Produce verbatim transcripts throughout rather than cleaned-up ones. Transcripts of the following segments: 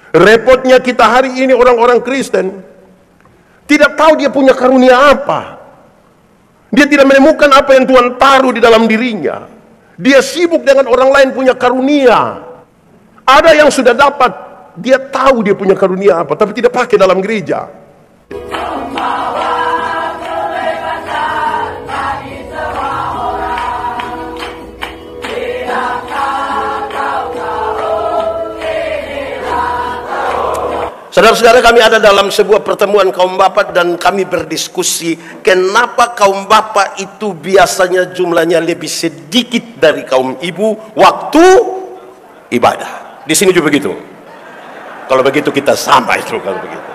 Repotnya kita hari ini orang-orang Kristen tidak tahu dia punya karunia apa. Dia tidak menemukan apa yang Tuhan taruh di dalam dirinya. Dia sibuk dengan orang lain punya karunia. Ada yang sudah dapat, dia tahu dia punya karunia apa, tapi tidak pakai dalam gereja. Saudara-saudara, kami ada dalam sebuah pertemuan kaum bapak dan kami berdiskusi kenapa kaum bapak itu biasanya jumlahnya lebih sedikit dari kaum ibu waktu ibadah. Di sini juga begitu. Kalau begitu kita sama itu kalau begitu.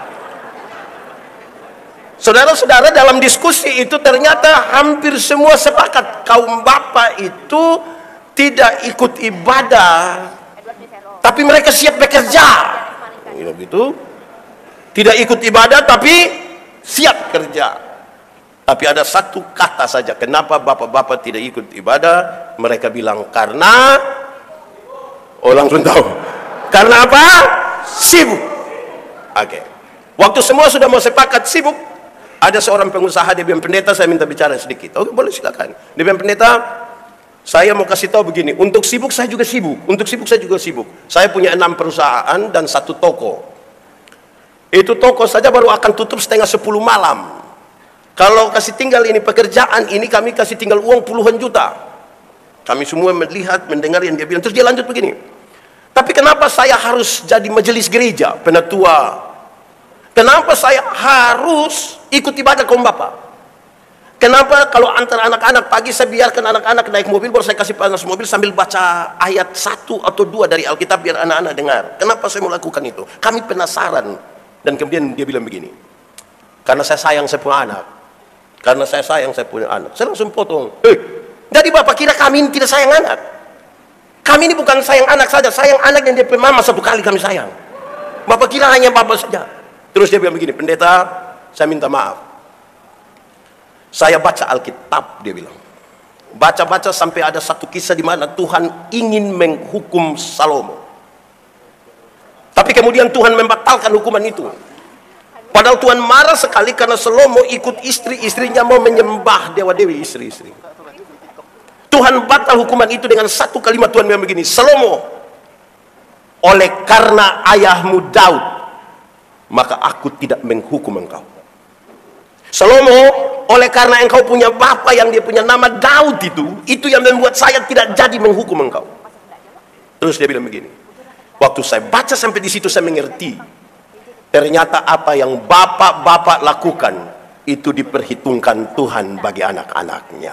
Saudara-saudara, dalam diskusi itu ternyata hampir semua sepakat kaum bapak itu tidak ikut ibadah, tapi mereka siap bekerja. Gitu. Tidak ikut ibadah tapi siap kerja. Tapi ada satu kata saja kenapa bapak-bapak tidak ikut ibadah. Mereka bilang karena, oh langsung tahu, karena apa? Sibuk. Oke, okay. Waktu semua sudah mau sepakat sibuk, ada seorang pengusaha, dia bilang, pendeta saya minta bicara sedikit. Oke, boleh silakan. Dia bilang, pendeta saya mau kasih tahu begini, untuk sibuk saya juga sibuk, untuk sibuk saya juga sibuk. Saya punya enam perusahaan dan satu toko. Itu toko saja baru akan tutup setengah sepuluh malam. Kalau kasih tinggal ini pekerjaan ini, kami kasih tinggal uang puluhan juta. Kami semua melihat, mendengar yang dia bilang. Terus dia lanjut begini, tapi kenapa saya harus jadi majelis gereja, penatua? Kenapa saya harus ikut ibadah kaum bapak? Kenapa kalau antara anak-anak pagi saya biarkan anak-anak naik mobil, baru saya kasih panas mobil sambil baca ayat satu atau dua dari Alkitab biar anak-anak dengar. Kenapa saya mau lakukan itu? Kami penasaran. Dan kemudian dia bilang begini, karena saya sayang saya punya anak. Karena saya sayang saya punya anak. Saya langsung potong. Eh, jadi bapak kira kami ini tidak sayang anak? Kami ini bukan sayang anak saja, sayang anak yang dia punya mama satu kali kami sayang. Bapak kira hanya bapak saja? Terus dia bilang begini, pendeta, saya minta maaf. Saya baca Alkitab, dia bilang. Baca-baca sampai ada satu kisah di mana Tuhan ingin menghukum Salomo. Tapi kemudian Tuhan membatalkan hukuman itu. Padahal Tuhan marah sekali karena Salomo ikut istri-istrinya mau menyembah dewa-dewi istri-istri. Tuhan batal hukuman itu dengan satu kalimat. Tuhan bilang begini, Salomo, oleh karena ayahmu Daud, maka aku tidak menghukum engkau. Salomo, oleh karena engkau punya bapa yang dia punya nama Daud itu, itu yang membuat saya tidak jadi menghukum engkau. Terus dia bilang begini, waktu saya baca sampai di situ saya mengerti, ternyata apa yang bapak-bapak lakukan itu diperhitungkan Tuhan bagi anak-anaknya.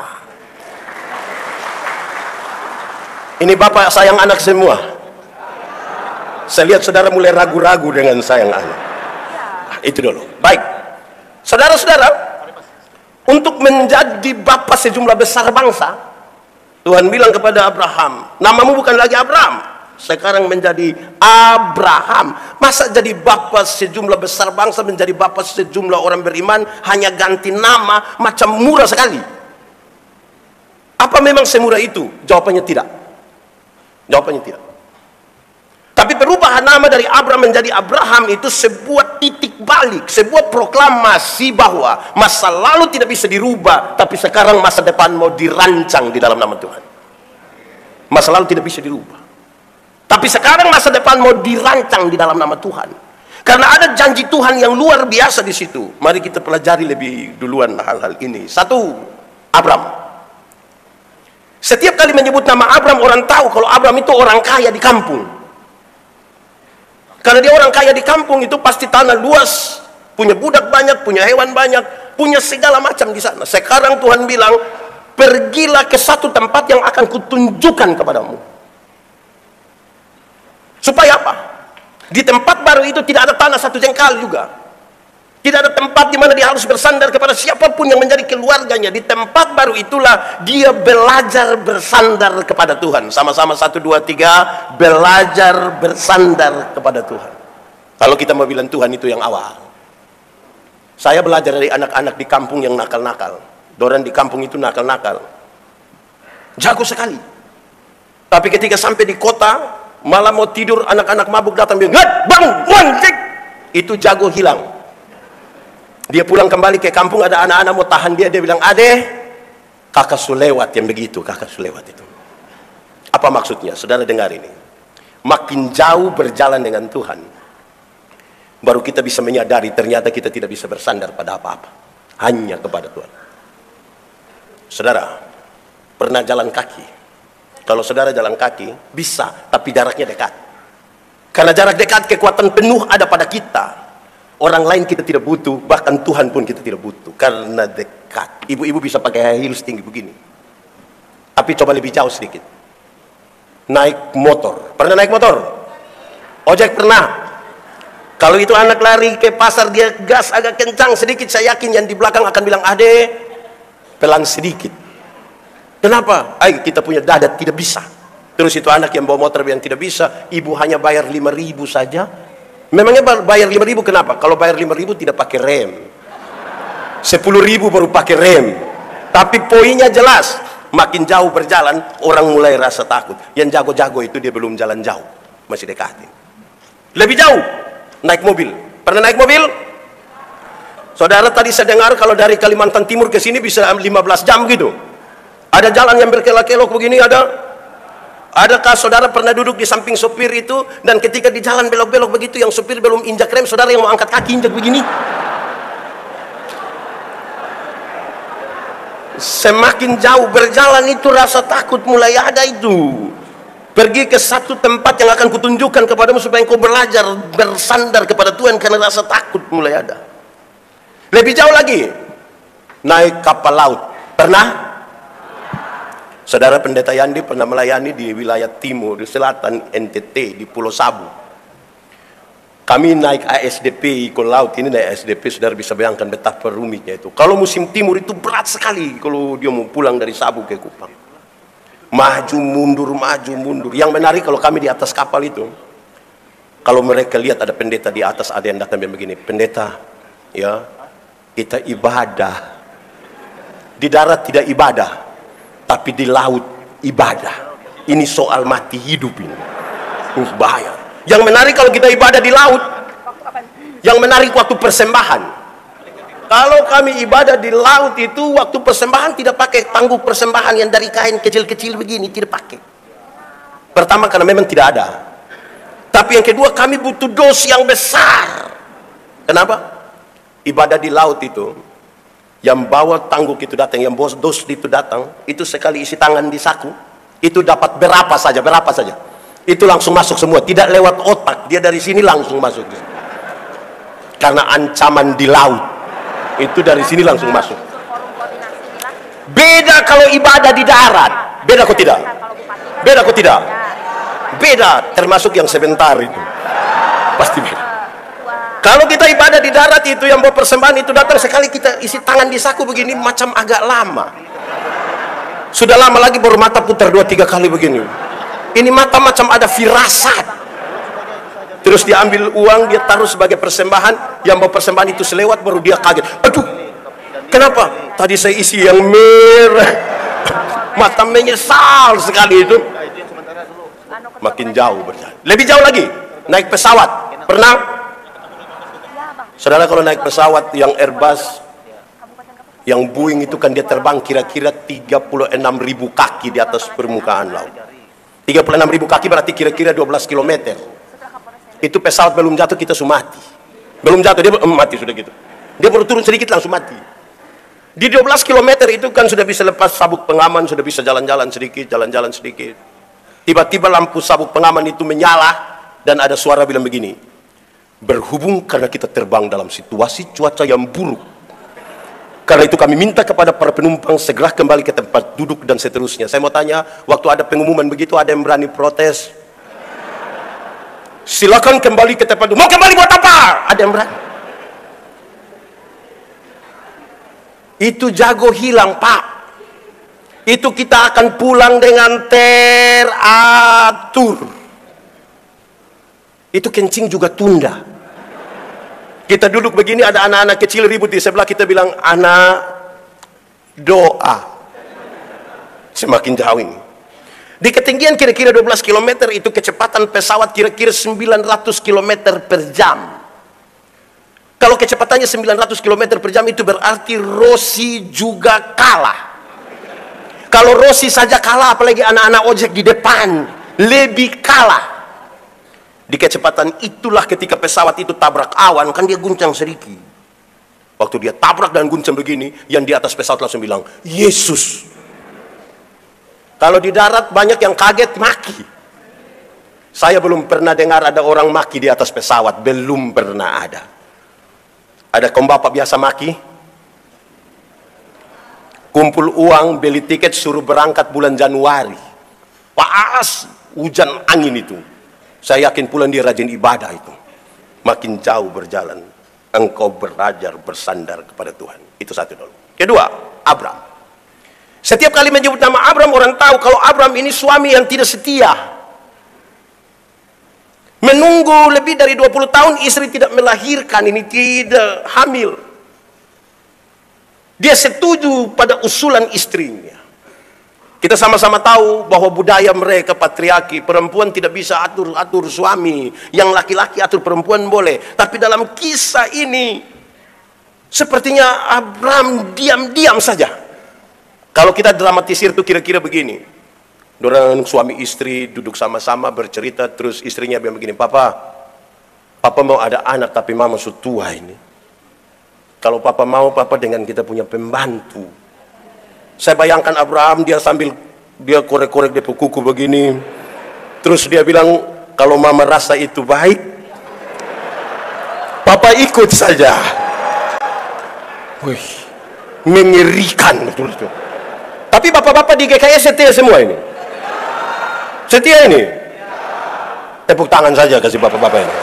Ini bapak sayang anak semua. Saya lihat saudara mulai ragu-ragu dengan sayang anak. Itu dulu. Baik. Saudara-saudara, untuk menjadi bapa sejumlah besar bangsa, Tuhan bilang kepada Abraham, namamu bukan lagi Abraham, sekarang menjadi Abraham. Masa jadi bapa sejumlah besar bangsa, menjadi bapa sejumlah orang beriman, hanya ganti nama, macam murah sekali. Apa memang semurah itu? Jawabannya tidak. Jawabannya tidak. Tapi perubahan nama dari Abraham menjadi Abraham itu sebuah titik balik, sebuah proklamasi bahwa masa lalu tidak bisa dirubah, tapi sekarang masa depan mau dirancang di dalam nama Tuhan. Masa lalu tidak bisa dirubah, tapi sekarang masa depan mau dirancang di dalam nama Tuhan. Karena ada janji Tuhan yang luar biasa di situ. Mari kita pelajari lebih duluan hal-hal ini. Satu, Abraham. Setiap kali menyebut nama Abraham, orang tahu kalau Abraham itu orang kaya di kampung. Karena dia orang kaya di kampung itu pasti tanah luas, punya budak banyak, punya hewan banyak, punya segala macam di sana. Sekarang Tuhan bilang, pergilah ke satu tempat yang akan kutunjukkan kepadamu. Supaya apa? Di tempat baru itu tidak ada tanah satu jengkal juga. Tidak ada tempat di mana dia harus bersandar kepada siapapun yang menjadi keluarganya. Di tempat baru itulah dia belajar bersandar kepada Tuhan. Sama-sama satu, dua, tiga. Belajar bersandar kepada Tuhan. Kalau kita mau bilang Tuhan itu yang awal. Saya belajar dari anak-anak di kampung yang nakal-nakal. Dorang di kampung itu nakal-nakal. Jago sekali. Tapi ketika sampai di kota, Malah mau tidur, anak-anak mabuk datang bilang, "Ngat, bang, bang, cek." Itu jago hilang. Dia pulang kembali ke kampung, ada anak-anak mau tahan dia, dia bilang, "Ade, kakak sulewat yang begitu, kakak sulewat itu." Apa maksudnya? Saudara dengar ini. Makin jauh berjalan dengan Tuhan, baru kita bisa menyadari ternyata kita tidak bisa bersandar pada apa-apa, hanya kepada Tuhan. Saudara, pernah jalan kaki? Kalau saudara jalan kaki, bisa, tapi jaraknya dekat. Karena jarak dekat, kekuatan penuh ada pada kita. Orang lain kita tidak butuh, bahkan Tuhan pun kita tidak butuh. Karena dekat. Ibu-ibu bisa pakai high heels tinggi begini. Tapi coba lebih jauh sedikit. Naik motor. Pernah naik motor? Ojek pernah? Kalau itu anak lari ke pasar, dia gas agak kencang sedikit, saya yakin yang di belakang akan bilang, "Ade, pelan sedikit." Kenapa? Ay, kita punya dada, tidak bisa. Terus itu anak yang bawa motor yang tidak bisa, ibu hanya bayar lima ribu saja. Memangnya bayar lima ribu kenapa? Kalau bayar lima ribu tidak pakai rem. Sepuluh ribu baru pakai rem. Tapi poinnya jelas, makin jauh berjalan, orang mulai rasa takut. Yang jago-jago itu dia belum jalan jauh, masih dekatin. Lebih jauh, naik mobil. Pernah naik mobil? Saudara, tadi saya dengar kalau dari Kalimantan Timur ke sini bisa lima belas jam gitu. Ada jalan yang berkelok-kelok begini, ada. Adakah saudara pernah duduk di samping sopir itu, dan ketika di jalan belok-belok begitu, yang sopir belum injak rem, saudara yang mau angkat kaki injak begini? Semakin jauh berjalan itu rasa takut mulai ada itu. Pergi ke satu tempat yang akan kutunjukkan kepadamu supaya engkau belajar bersandar kepada Tuhan, karena rasa takut mulai ada. Lebih jauh lagi, naik kapal laut. Pernah? Saudara Pendeta Yandi pernah melayani di wilayah timur, di selatan N T T, di Pulau Sabu. Kami naik A S D P ikut laut, ini naik A S D P, saudara bisa bayangkan betapa rumitnya itu. Kalau musim timur itu berat sekali kalau dia mau pulang dari Sabu ke Kupang. Maju mundur, maju mundur. Yang menarik kalau kami di atas kapal itu, kalau mereka lihat ada pendeta di atas, ada yang datang begini, "Pendeta, ya, kita ibadah. Di darat tidak ibadah, tapi di laut ibadah. Ini soal mati hidup ini." Uh, bahaya. Yang menarik kalau kita ibadah di laut, yang menarik waktu persembahan. Kalau kami ibadah di laut itu, waktu persembahan tidak pakai tangguh persembahan yang dari kain kecil-kecil begini, tidak pakai. Pertama karena memang tidak ada. Tapi yang kedua, kami butuh dos yang besar. Kenapa? Ibadah di laut itu, yang bawa tangguh itu datang, yang bawa dos itu datang, itu sekali isi tangan di saku, itu dapat berapa saja, berapa saja. Itu langsung masuk semua, tidak lewat otak, dia dari sini langsung masuk. Karena ancaman di laut, itu dari sini langsung masuk. Beda kalau ibadah di darat, beda kok tidak? Beda kok tidak? Beda, termasuk yang sebentar itu, pasti beda. Kalau kita ibadah di darat itu, yang bawa persembahan itu datang sekali kita isi tangan di saku begini, macam agak lama. Sudah lama lagi baru mata putar dua tiga kali begini. Ini mata macam ada firasat. Terus diambil uang, dia taruh sebagai persembahan. Yang bawa persembahan itu selewat, baru dia kaget. Aduh, kenapa? Tadi saya isi yang merah. Mata menyesal sekali itu. Makin jauh berjalan. Lebih jauh lagi, naik pesawat. Pernah? Saudara, kalau naik pesawat yang Airbus, yang Boeing itu kan dia terbang kira-kira tiga puluh enam ribu kaki di atas permukaan laut. tiga puluh enam ribu kaki berarti kira-kira dua belas kilometer. Itu pesawat belum jatuh kita sudah mati. Belum jatuh dia eh, mati sudah gitu. Dia baru turun sedikit langsung mati. Di dua belas kilometer itu kan sudah bisa lepas sabuk pengaman, sudah bisa jalan-jalan sedikit, jalan-jalan sedikit. Tiba-tiba lampu sabuk pengaman itu menyala dan ada suara bilang begini, "Berhubung karena kita terbang dalam situasi cuaca yang buruk, karena itu kami minta kepada para penumpang segera kembali ke tempat duduk," dan seterusnya. Saya mau tanya, waktu ada pengumuman begitu ada yang berani protes? Silakan kembali ke tempat duduk. Mau kembali buat apa? Ada yang berani? Itu jago hilang, Pak. Itu kita akan pulang dengan teratur. Itu kencing juga tunda. Kita duduk begini, ada anak-anak kecil ribut di sebelah, kita bilang, "Anak, doa." Semakin jauh ini. Di ketinggian kira-kira dua belas kilometer itu kecepatan pesawat kira-kira sembilan ratus kilometer per jam. Kalau kecepatannya sembilan ratus kilometer per jam itu berarti Rossi juga kalah. Kalau Rossi saja kalah, apalagi anak-anak ojek di depan, lebih kalah. Di kecepatan itulah ketika pesawat itu tabrak awan, kan dia guncang sedikit. Waktu dia tabrak dan guncang begini, yang di atas pesawat langsung bilang, Yesus. Kalau di darat banyak yang kaget maki. Saya belum pernah dengar ada orang maki di atas pesawat, belum pernah ada. Ada kaum bapak biasa maki? Kumpul uang, beli tiket, suruh berangkat bulan Januari. Pas hujan angin itu. Saya yakin pula dia rajin ibadah itu. Makin jauh berjalan, engkau belajar bersandar kepada Tuhan. Itu satu dulu. Kedua, Abram. Setiap kali menyebut nama Abram, orang tahu kalau Abram ini suami yang tidak setia. Menunggu lebih dari dua puluh tahun, istri tidak melahirkan, ini tidak hamil. Dia setuju pada usulan istrinya. Kita sama-sama tahu bahwa budaya mereka patriarki, perempuan tidak bisa atur-atur suami, yang laki-laki atur perempuan boleh. Tapi dalam kisah ini, sepertinya Abram diam-diam saja. Kalau kita dramatisir itu kira-kira begini. Orang suami istri duduk sama-sama bercerita, terus istrinya bilang begini, Papa, Papa mau ada anak tapi Mama sudah tua ini. Kalau Papa mau, Papa dengan kita punya pembantu. Saya bayangkan Abraham, dia sambil dia korek-korek di kuku begini. Terus dia bilang, kalau Mama rasa itu baik, Papa ikut saja. Wih, mengerikan betul-betul. Tapi bapak-bapak di G K S setia semua ini? Setia ini? Tepuk tangan saja kasih bapak-bapak ini.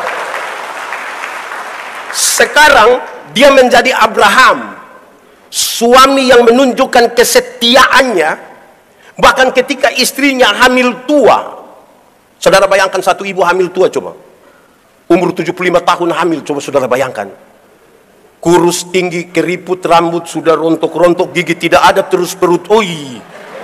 Sekarang dia menjadi Abraham, suami yang menunjukkan kesetiaannya, bahkan ketika istrinya hamil tua. Saudara bayangkan satu ibu hamil tua coba. Umur tujuh puluh lima tahun hamil, coba saudara bayangkan. Kurus, tinggi, keriput, rambut sudah rontok-rontok, gigi tidak ada, terus perut, oi.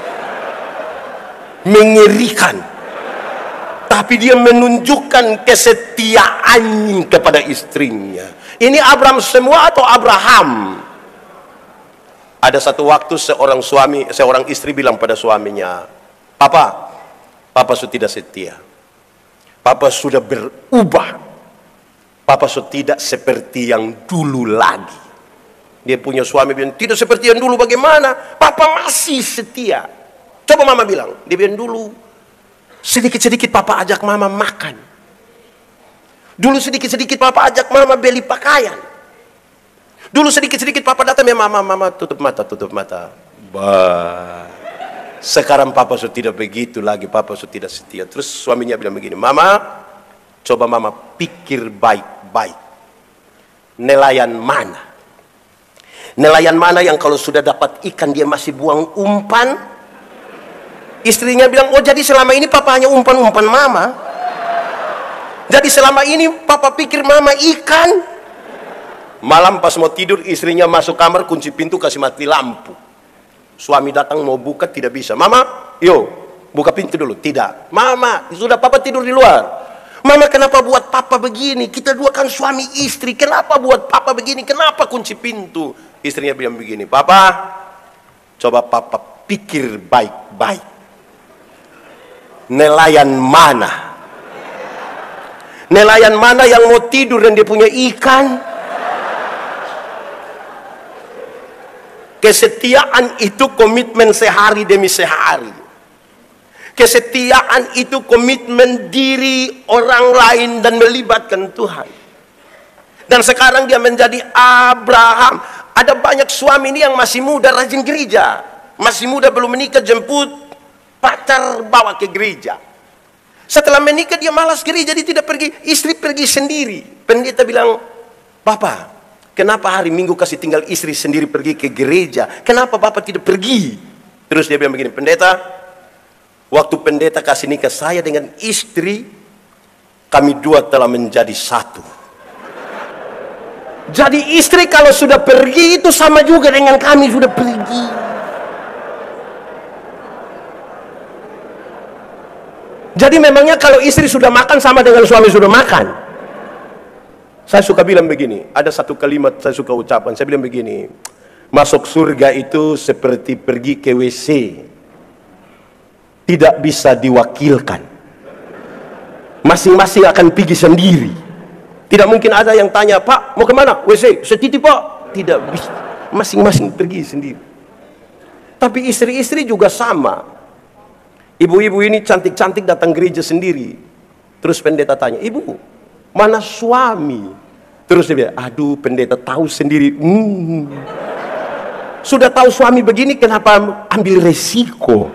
Mengerikan. Tapi dia menunjukkan kesetiaan kepada istrinya. Ini Abram semua atau Abraham? Ada satu waktu seorang suami, seorang istri bilang pada suaminya, Papa, Papa sudah tidak setia. Papa sudah berubah. Papa sudah tidak seperti yang dulu lagi. Dia punya suami bilang, tidak seperti yang dulu bagaimana? Papa masih setia. Coba Mama bilang, dia bilang dulu, sedikit-sedikit Papa ajak Mama makan. Dulu sedikit-sedikit Papa ajak Mama beli pakaian. Dulu sedikit-sedikit Papa datang, ya Mama, Mama tutup mata, tutup mata. Bah. Sekarang Papa sudah tidak begitu lagi, Papa sudah tidak setia. Terus suaminya bilang begini, Mama, coba Mama pikir baik-baik. Nelayan mana? Nelayan mana yang kalau sudah dapat ikan dia masih buang umpan? Istrinya bilang, oh jadi selama ini Papa hanya umpan-umpan Mama. Jadi selama ini Papa pikir Mama ikan. Malam pas mau tidur, istrinya masuk kamar, kunci pintu, kasih mati lampu. Suami datang mau buka, tidak bisa. Mama, yo, buka pintu dulu. Tidak. Mama, sudah Papa tidur di luar. Mama, kenapa buat Papa begini? Kita dua kan suami istri. Kenapa buat Papa begini? Kenapa kunci pintu? Istrinya bilang begini, Papa, coba Papa pikir baik-baik. Nelayan mana? Nelayan mana yang mau tidur dan dia punya ikan? Kesetiaan itu komitmen sehari demi sehari. Kesetiaan itu komitmen diri orang lain dan melibatkan Tuhan. Dan sekarang dia menjadi Abraham. Ada banyak suami ini yang masih muda rajin gereja. Masih muda belum menikah, jemput pacar bawa ke gereja. Setelah menikah dia malas gereja, dia tidak pergi. Istri pergi sendiri. Pendeta bilang, Bapak, kenapa hari Minggu kasih tinggal istri sendiri pergi ke gereja? Kenapa Bapak tidak pergi? Terus dia bilang begini, Pendeta, waktu pendeta kasih nikah saya dengan istri, kami dua telah menjadi satu. Jadi istri kalau sudah pergi itu sama juga dengan kami sudah pergi. Jadi memangnya kalau istri sudah makan sama dengan suami sudah makan? Saya suka bilang begini, ada satu kalimat saya suka ucapan, saya bilang begini, masuk surga itu seperti pergi ke W C, tidak bisa diwakilkan, masing-masing akan pergi sendiri. Tidak mungkin ada yang tanya, Pak mau kemana? W C, setitip Pak. Tidak bisa, masing-masing pergi sendiri. Tapi istri-istri juga sama. Ibu-ibu ini cantik-cantik datang gereja sendiri, terus pendeta tanya, ibu mana suami? Terus dia bilang, aduh pendeta tahu sendiri. hmm. Sudah tahu suami begini, kenapa ambil resiko?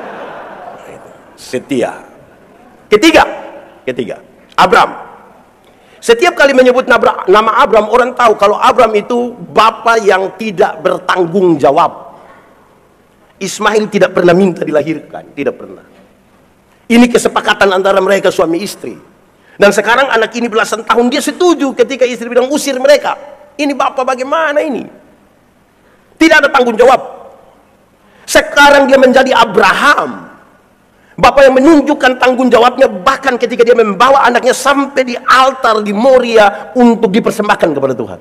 Setia. Ketiga, ketiga, Abram. Setiap kali menyebut nama Abram, orang tahu kalau Abram itu bapa yang tidak bertanggung jawab. Ismail tidak pernah minta dilahirkan, tidak pernah. Ini kesepakatan antara mereka suami istri. Dan sekarang anak ini belasan tahun, dia setuju ketika istri bilang usir mereka. Ini bapak bagaimana ini? Tidak ada tanggung jawab. Sekarang dia menjadi Abraham, bapak yang menunjukkan tanggung jawabnya, bahkan ketika dia membawa anaknya sampai di altar di Moria untuk dipersembahkan kepada Tuhan.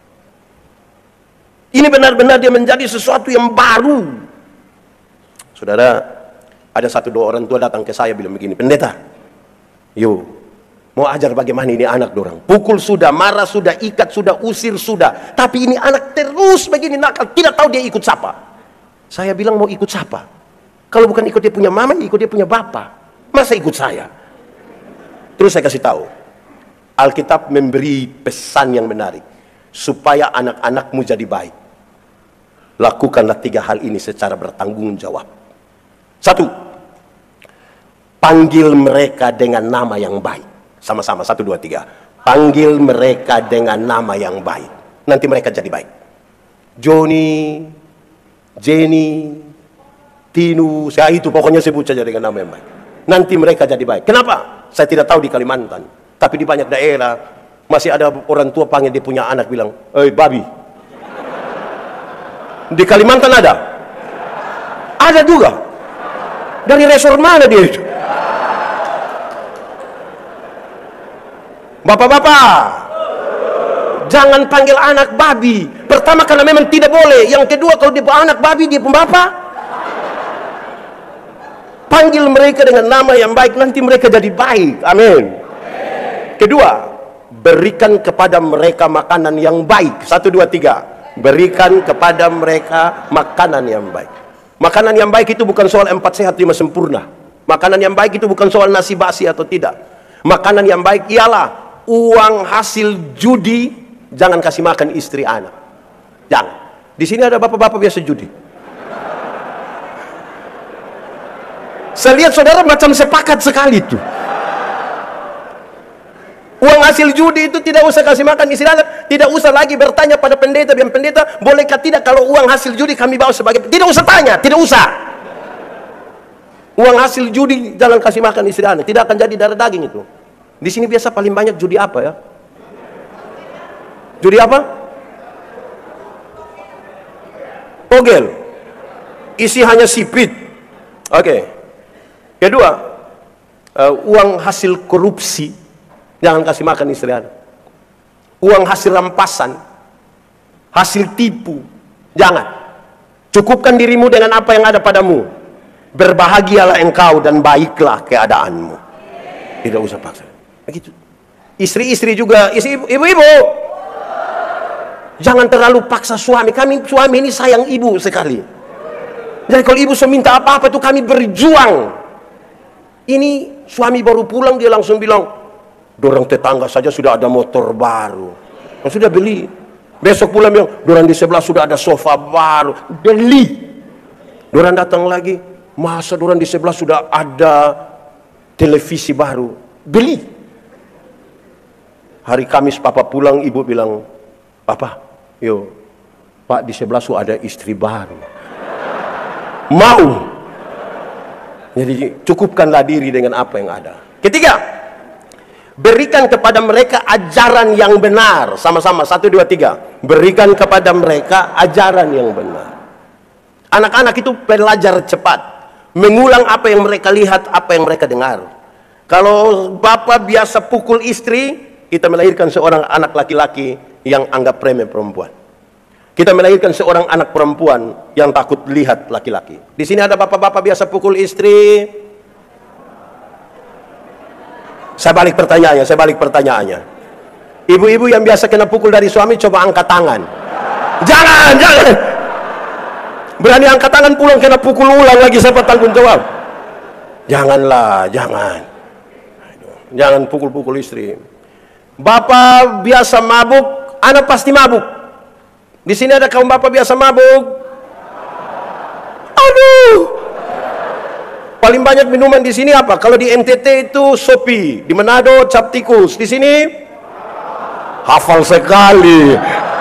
Ini benar-benar dia menjadi sesuatu yang baru. Saudara, ada satu dua orang tua datang ke saya bilang begini, pendeta, yuk, mau ajar bagaimana ini anak dorang. Pukul sudah, marah sudah, ikat sudah, usir sudah. Tapi ini anak terus begini nakal, tidak tahu dia ikut siapa. Saya bilang mau ikut siapa? Kalau bukan ikut dia punya mama, ikut dia punya bapak. Masa ikut saya? Terus saya kasih tahu, Alkitab memberi pesan yang menarik, supaya anak-anakmu jadi baik. Lakukanlah tiga hal ini secara bertanggung jawab. Satu, panggil mereka dengan nama yang baik. Sama-sama, satu, dua, tiga. Panggil mereka dengan nama yang baik. Nanti mereka jadi baik. Joni, Jenny, Tinu, saya itu pokoknya sebut saja dengan nama yang baik. Nanti mereka jadi baik. Kenapa? Saya tidak tahu di Kalimantan, tapi di banyak daerah masih ada orang tua panggil dia punya anak bilang, "Hei babi." Di Kalimantan ada? Ada juga. Dari resor mana dia itu? Bapak-bapak, jangan panggil anak babi. Pertama karena memang tidak boleh. Yang kedua kalau dia anak babi dia pun bapak. Panggil mereka dengan nama yang baik, nanti mereka jadi baik. Amin. Kedua, berikan kepada mereka makanan yang baik. Satu, dua, tiga. Berikan kepada mereka makanan yang baik. Makanan yang baik itu bukan soal empat sehat lima sempurna. Makanan yang baik itu bukan soal nasi basi atau tidak. Makanan yang baik ialah uang hasil judi jangan kasih makan istri anak. Jangan. Di sini ada bapak-bapak biasa judi. Saya lihat saudara macam sepakat sekali itu. Uang hasil judi itu tidak usah kasih makan istri anak. Tidak usah lagi bertanya pada pendeta, biar pendeta bolehkah tidak kalau uang hasil judi kami bawa sebagai. Tidak usah tanya, tidak usah. Uang hasil judi jangan kasih makan istri anak. Tidak akan jadi darah daging itu. Di sini biasa paling banyak judi apa ya? Judi apa? Togel. Isi hanya sipit. Oke. Okay. Kedua, uh, uang hasil korupsi jangan kasih makan istri anak. Uang hasil rampasan, hasil tipu, jangan. Cukupkan dirimu dengan apa yang ada padamu. Berbahagialah engkau dan baiklah keadaanmu. Tidak usah paksa. Begitu. Istri-istri juga, ibu-ibu, jangan terlalu paksa suami. Kami suami ini sayang ibu sekali. Jadi kalau ibu meminta apa-apa itu kami berjuang. Ini suami baru pulang dia langsung bilang, dorang tetangga saja sudah ada motor baru, yang sudah beli. Besok pulang bilang, dorang di sebelah sudah ada sofa baru, beli. Dorang datang lagi, masa dorang di sebelah sudah ada televisi baru, beli. Hari Kamis papa pulang, ibu bilang, "Papa, yo, Pak di sebelah sudah ada istri baru." Mau. Jadi cukupkanlah diri dengan apa yang ada. Ketiga, berikan kepada mereka ajaran yang benar. Sama-sama, satu, dua, tiga. Berikan kepada mereka ajaran yang benar. Anak-anak itu belajar cepat, mengulang apa yang mereka lihat, apa yang mereka dengar. Kalau bapak biasa pukul istri, kita melahirkan seorang anak laki-laki yang anggap remeh perempuan. Kita melahirkan seorang anak perempuan yang takut lihat laki-laki. Di sini ada bapak-bapak biasa pukul istri. Saya balik pertanyaannya, saya balik pertanyaannya. Ibu-ibu yang biasa kena pukul dari suami, coba angkat tangan. Jangan, jangan. Berani angkat tangan pulang kena pukul ulang lagi, siapa tanggung jawab? Janganlah, jangan. Jangan pukul-pukul istri. Bapak biasa mabuk, anak pasti mabuk. Di sini ada kaum bapak biasa mabuk. Aduh. Paling banyak minuman di sini apa? Kalau di N T T itu Sopi, di Manado cap tikus, di sini hafal sekali.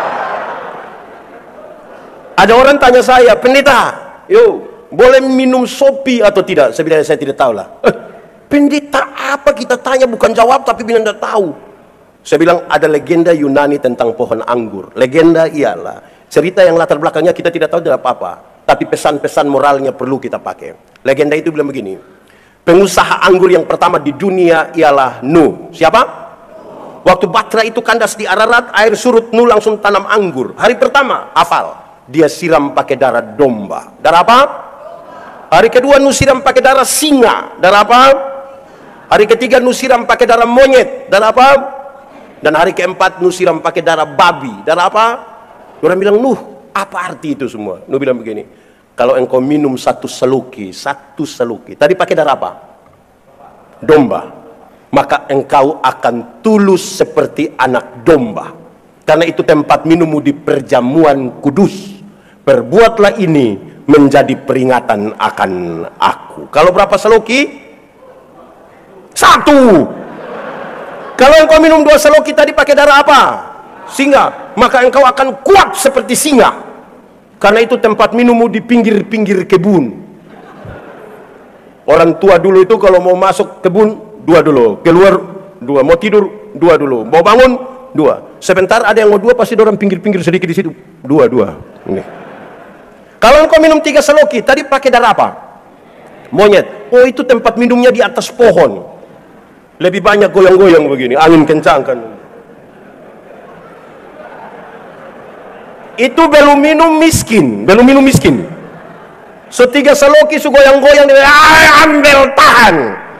Ada orang tanya saya, pendeta, yo, boleh minum Sopi atau tidak? Saya bilang saya tidak tahu lah. Eh, pendeta apa kita tanya, bukan jawab tapi bilang tidak tahu. Saya bilang ada legenda Yunani tentang pohon anggur. Legenda ialah cerita yang latar belakangnya kita tidak tahu tidak apa-apa, tapi pesan-pesan moralnya perlu kita pakai. Legenda itu bilang begini, pengusaha anggur yang pertama di dunia ialah Nuh. Siapa? Waktu Batra itu kandas di Ararat, air surut, Nuh langsung tanam anggur. Hari pertama, hafal, dia siram pakai darah domba. Darah apa? Hari kedua Nuh siram pakai darah singa. Darah apa? Hari ketiga Nuh siram pakai darah monyet. Darah apa? Dan hari keempat Nuh siram pakai darah babi. Darah apa? Orang bilang, Nuh, apa arti itu semua? Nuh bilang begini, kalau engkau minum satu seluki, satu seluki, tadi pakai darah apa? Domba. Maka engkau akan tulus seperti anak domba. Karena itu tempat minummu di perjamuan kudus. Perbuatlah ini menjadi peringatan akan aku. Kalau berapa seluki? Satu. Kalau engkau minum dua seloki tadi pakai darah apa? Singa. Maka engkau akan kuat seperti singa. Karena itu tempat minummu di pinggir-pinggir kebun. Orang tua dulu itu kalau mau masuk kebun, dua dulu. Keluar, dua. Mau tidur, dua dulu. Mau bangun, dua. Sebentar ada yang mau dua, pasti orang pinggir-pinggir sedikit di situ. Dua, dua. Ini. Kalau engkau minum tiga seloki, tadi pakai darah apa? Monyet. Oh, itu tempat minumnya di atas pohon. Lebih banyak goyang-goyang begini, angin kencang kan. Itu belum minum miskin, belum minum miskin. So tiga seloki su goyang-goyang, dia ambil tahan.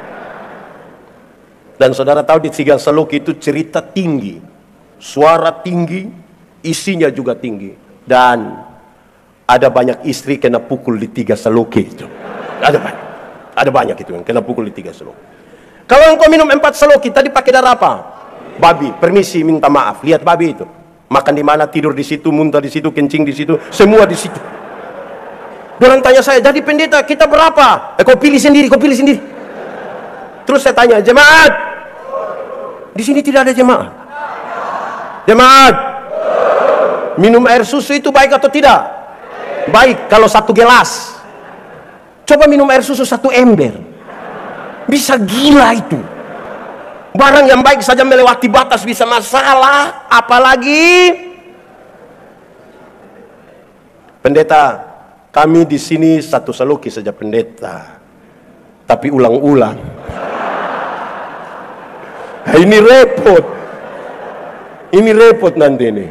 Dan saudara tahu di tiga seloki itu cerita tinggi, suara tinggi, isinya juga tinggi. Dan ada banyak istri kena pukul di tiga seloki itu. Ada banyak, ada banyak itu yang kena pukul di tiga seloki. Kalau engkau minum empat seloki, tadi pakai darah apa? Babi. Permisi, minta maaf. Lihat babi itu. Makan di mana, tidur di situ, muntah di situ, kencing di situ, semua di situ. Orang tanya saya, jadi pendeta kita berapa? Eh, kau pilih sendiri, kau pilih sendiri. Terus saya tanya, jemaat, di sini tidak ada jemaat. Jemaat, minum air susu itu baik atau tidak? Baik kalau satu gelas. Coba minum air susu satu ember. Bisa gila itu. Barang yang baik saja melewati batas bisa masalah, apalagi pendeta. Kami di sini satu seloki saja pendeta, tapi ulang-ulang. Nah, ini repot. Ini repot nanti ini.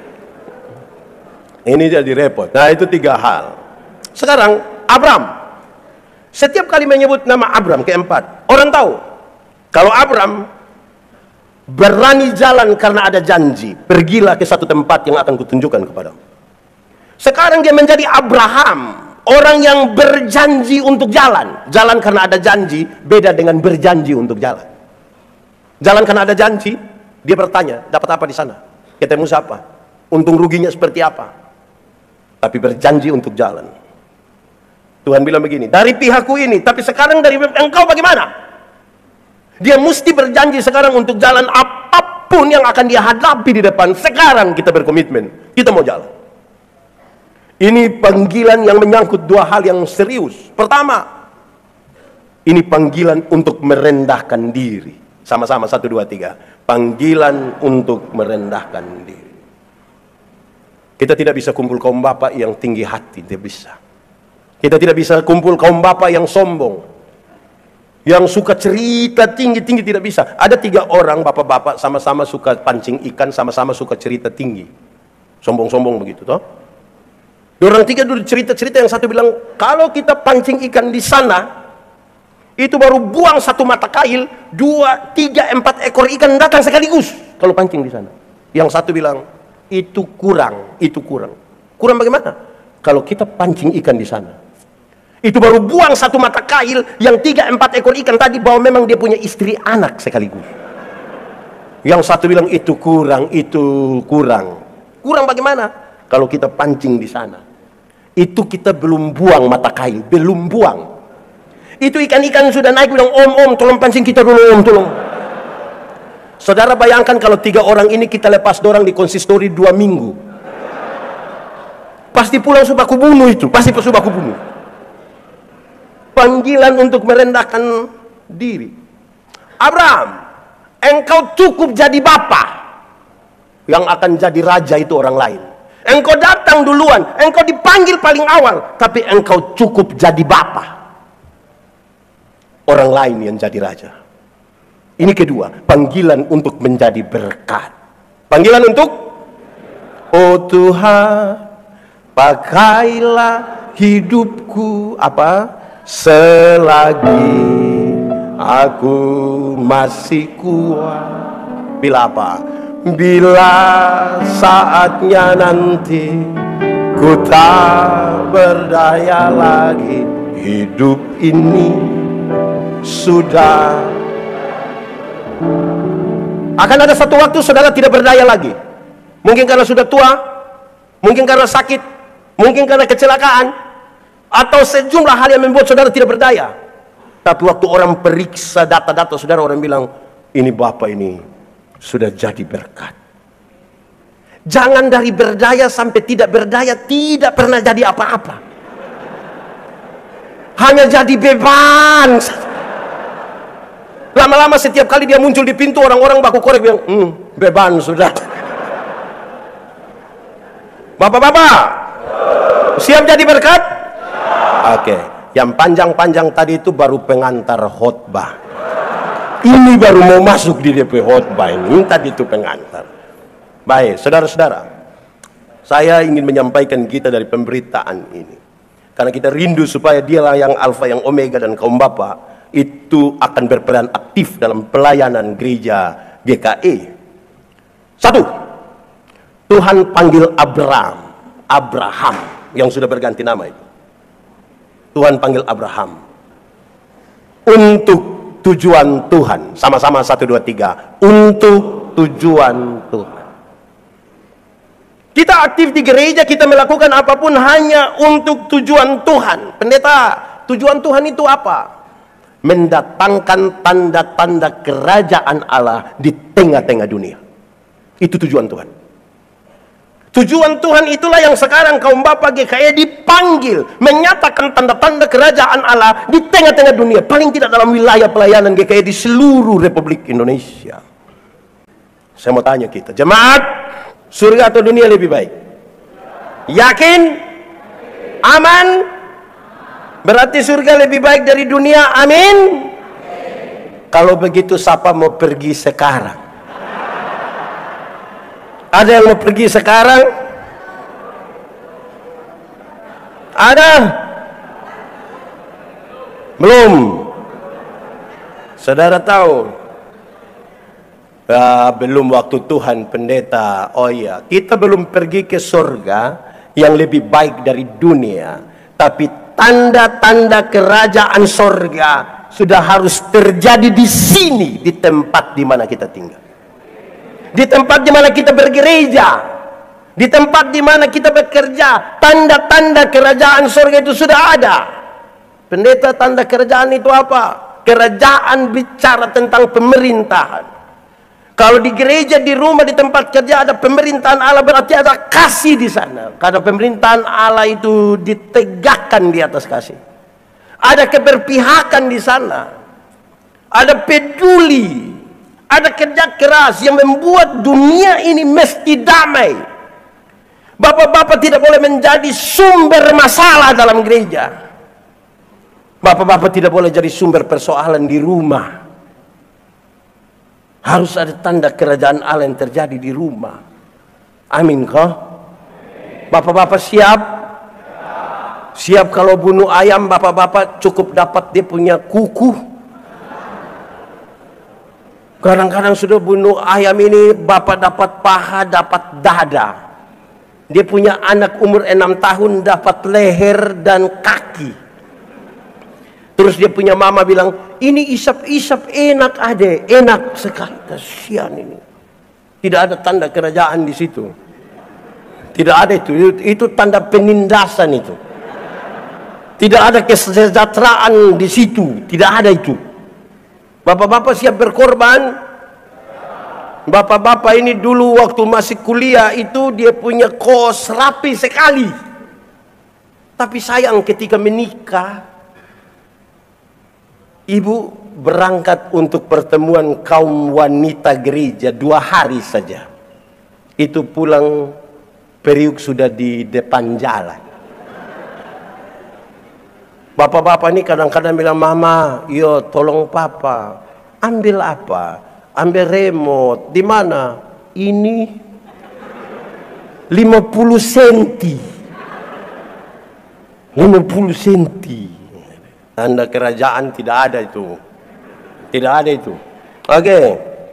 Ini jadi repot. Nah, itu tiga hal. Sekarang Abram. Setiap kali menyebut nama Abram keempat, orang tahu kalau Abram berani jalan karena ada janji. Pergilah ke satu tempat yang akan kutunjukkan kepadamu. Sekarang dia menjadi Abraham, orang yang berjanji untuk jalan. Jalan karena ada janji beda dengan berjanji untuk jalan. Jalan karena ada janji, dia bertanya, dapat apa di sana? Ketemu siapa? Untung ruginya seperti apa? Tapi berjanji untuk jalan. Tuhan bilang begini, dari pihakku ini, tapi sekarang dari engkau bagaimana? Dia mesti berjanji sekarang untuk jalan apapun yang akan dia hadapi di depan. Sekarang kita berkomitmen, kita mau jalan. Ini panggilan yang menyangkut dua hal yang serius. Pertama, ini panggilan untuk merendahkan diri. Sama-sama, satu, dua, tiga. Panggilan untuk merendahkan diri. Kita tidak bisa kumpul kaum bapak yang tinggi hati, tidak bisa. Kita tidak bisa kumpul kaum bapak yang sombong. Yang suka cerita tinggi-tinggi tidak bisa. Ada tiga orang bapak-bapak sama-sama suka pancing ikan, sama-sama suka cerita tinggi. Sombong-sombong begitu toh. Orang tiga dulu cerita-cerita, yang satu bilang, kalau kita pancing ikan di sana, itu baru buang satu mata kail, dua, tiga, empat ekor ikan datang sekaligus kalau pancing di sana. Yang satu bilang, itu kurang, itu kurang. Kurang bagaimana? Kalau kita pancing ikan di sana, itu baru buang satu mata kail, yang tiga, empat ekor ikan tadi bahwa memang dia punya istri anak sekaligus. Yang satu bilang, itu kurang, itu kurang. Kurang bagaimana? Kalau kita pancing di sana, itu kita belum buang mata kail, belum buang. Itu ikan-ikan sudah naik, bilang, om, om, tolong pancing kita dulu, om, tolong. Saudara bayangkan kalau tiga orang ini kita lepas dorang di konsistori dua minggu. Pasti pulang sudah aku bunuh itu, pasti sudah aku bunuh. Panggilan untuk merendahkan diri. Abraham, engkau cukup jadi bapa. Yang akan jadi raja itu orang lain. Engkau datang duluan, engkau dipanggil paling awal, tapi engkau cukup jadi bapa. Orang lain yang jadi raja. Ini kedua, panggilan untuk menjadi berkat. Panggilan untuk, oh Tuhan, pakailah hidupku apa? Selagi aku masih kuat. Bila apa? Bila saatnya nanti ku tak berdaya lagi, hidup ini sudah. Akan ada satu waktu saudara tidak berdaya lagi. Mungkin karena sudah tua, mungkin karena sakit, mungkin karena kecelakaan, atau sejumlah hal yang membuat saudara tidak berdaya. Tapi waktu orang periksa data-data saudara, orang bilang, ini bapak ini sudah jadi berkat. Jangan dari berdaya sampai tidak berdaya, tidak pernah jadi apa-apa. Hanya jadi beban. Lama-lama setiap kali dia muncul di pintu, orang-orang baku korek bilang, hmm, beban sudah. Bapak-bapak, siap jadi berkat? Oke, okay. Yang panjang-panjang tadi itu baru pengantar khotbah. Ini baru mau masuk di D P khotbah ini, tadi itu pengantar. Baik, saudara-saudara, saya ingin menyampaikan kita dari pemberitaan ini, karena kita rindu supaya dialah yang alfa, yang omega, dan kaum bapak itu akan berperan aktif dalam pelayanan gereja G K E. Satu, Tuhan panggil Abraham, Abraham yang sudah berganti nama itu. Tuhan panggil Abraham untuk tujuan Tuhan. Sama-sama satu dua tiga. Untuk tujuan Tuhan. Kita aktif di gereja, kita melakukan apapun hanya untuk tujuan Tuhan. Pendeta, tujuan Tuhan itu apa? Mendatangkan tanda-tanda kerajaan Allah di tengah-tengah dunia. Itu tujuan Tuhan. Tujuan Tuhan itulah yang sekarang kaum bapak G K E dipanggil menyatakan tanda-tanda kerajaan Allah di tengah-tengah dunia, paling tidak dalam wilayah pelayanan G K E di seluruh Republik Indonesia. Saya mau tanya kita, jemaat, surga atau dunia lebih baik? Yakin? Aman? Berarti surga lebih baik dari dunia, amin? Kalau begitu siapa mau pergi sekarang? Ada yang mau pergi sekarang? Ada? Belum? Saudara tahu? Ya, belum waktu Tuhan, pendeta. Oh iya, kita belum pergi ke surga yang lebih baik dari dunia. Tapi tanda-tanda kerajaan surga sudah harus terjadi di sini, di tempat di mana kita tinggal. Di tempat di mana kita bergereja, di tempat di mana kita bekerja, tanda-tanda kerajaan surga itu sudah ada. Pendeta, tanda kerajaan itu apa? Kerajaan bicara tentang pemerintahan. Kalau di gereja, di rumah, di tempat kerja ada pemerintahan Allah, berarti ada kasih di sana. Karena pemerintahan Allah itu ditegakkan di atas kasih. Ada keberpihakan di sana. Ada peduli. Ada kerja keras yang membuat dunia ini mesti damai. Bapak-bapak tidak boleh menjadi sumber masalah dalam gereja. Bapak-bapak tidak boleh jadi sumber persoalan di rumah. Harus ada tanda kerajaan Allah yang terjadi di rumah. Amin kah? Bapak-bapak siap? Siap kalau bunuh ayam, bapak-bapak cukup dapat dia punya kuku. Kadang-kadang sudah bunuh ayam ini, bapak dapat paha, dapat dada. Dia punya anak umur enam tahun, dapat leher dan kaki. Terus dia punya mama bilang, ini isap-isap enak ade, enak sekali. Kasihan ini. Tidak ada tanda kerajaan di situ. Tidak ada itu, itu tanda penindasan itu. Tidak ada kesejahteraan di situ, tidak ada itu. Bapak-bapak siap berkorban? Bapak-bapak ini dulu waktu masih kuliah itu dia punya kos rapi sekali. Tapi sayang ketika menikah, ibu berangkat untuk pertemuan kaum wanita gereja dua hari saja. Itu pulang periuk sudah di depan jalan. Bapak-bapak ini kadang-kadang bilang, mama, yo tolong papa, ambil apa? Ambil remote. Di mana? Ini lima puluh senti. lima puluh senti. Tanda kerajaan tidak ada itu. Tidak ada itu. Oke. Okay.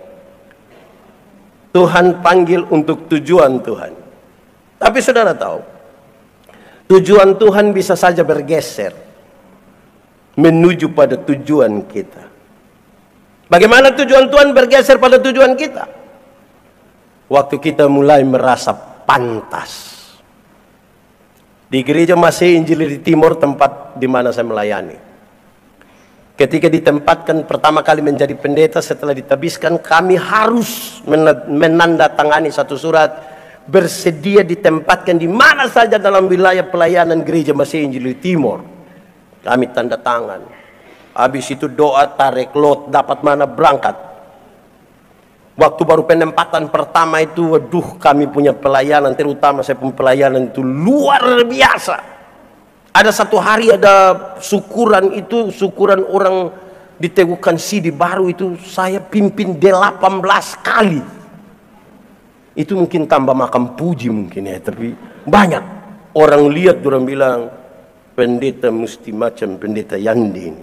Tuhan panggil untuk tujuan Tuhan. Tapi saudara tahu, tujuan Tuhan bisa saja bergeser menuju pada tujuan kita. Bagaimana tujuan Tuhan bergeser pada tujuan kita? Waktu kita mulai merasa pantas. Di gereja masih Injil di Timur, tempat di mana saya melayani. Ketika ditempatkan pertama kali menjadi pendeta, setelah ditabiskan, kami harus menandatangani satu surat bersedia ditempatkan di mana saja dalam wilayah pelayanan gereja masih Injil di Timur. Kami tanda tangan. Habis itu doa, tarik lot, dapat mana berangkat. Waktu baru penempatan pertama itu, waduh kami punya pelayanan, terutama saya punya pelayanan itu luar biasa. Ada satu hari ada syukuran itu, syukuran orang diteguhkan Sidi baru itu, saya pimpin delapan belas kali. Itu mungkin tambah makam puji mungkin ya, tapi banyak. Orang lihat, orang bilang, pendeta mesti macam pendeta Yandi ini.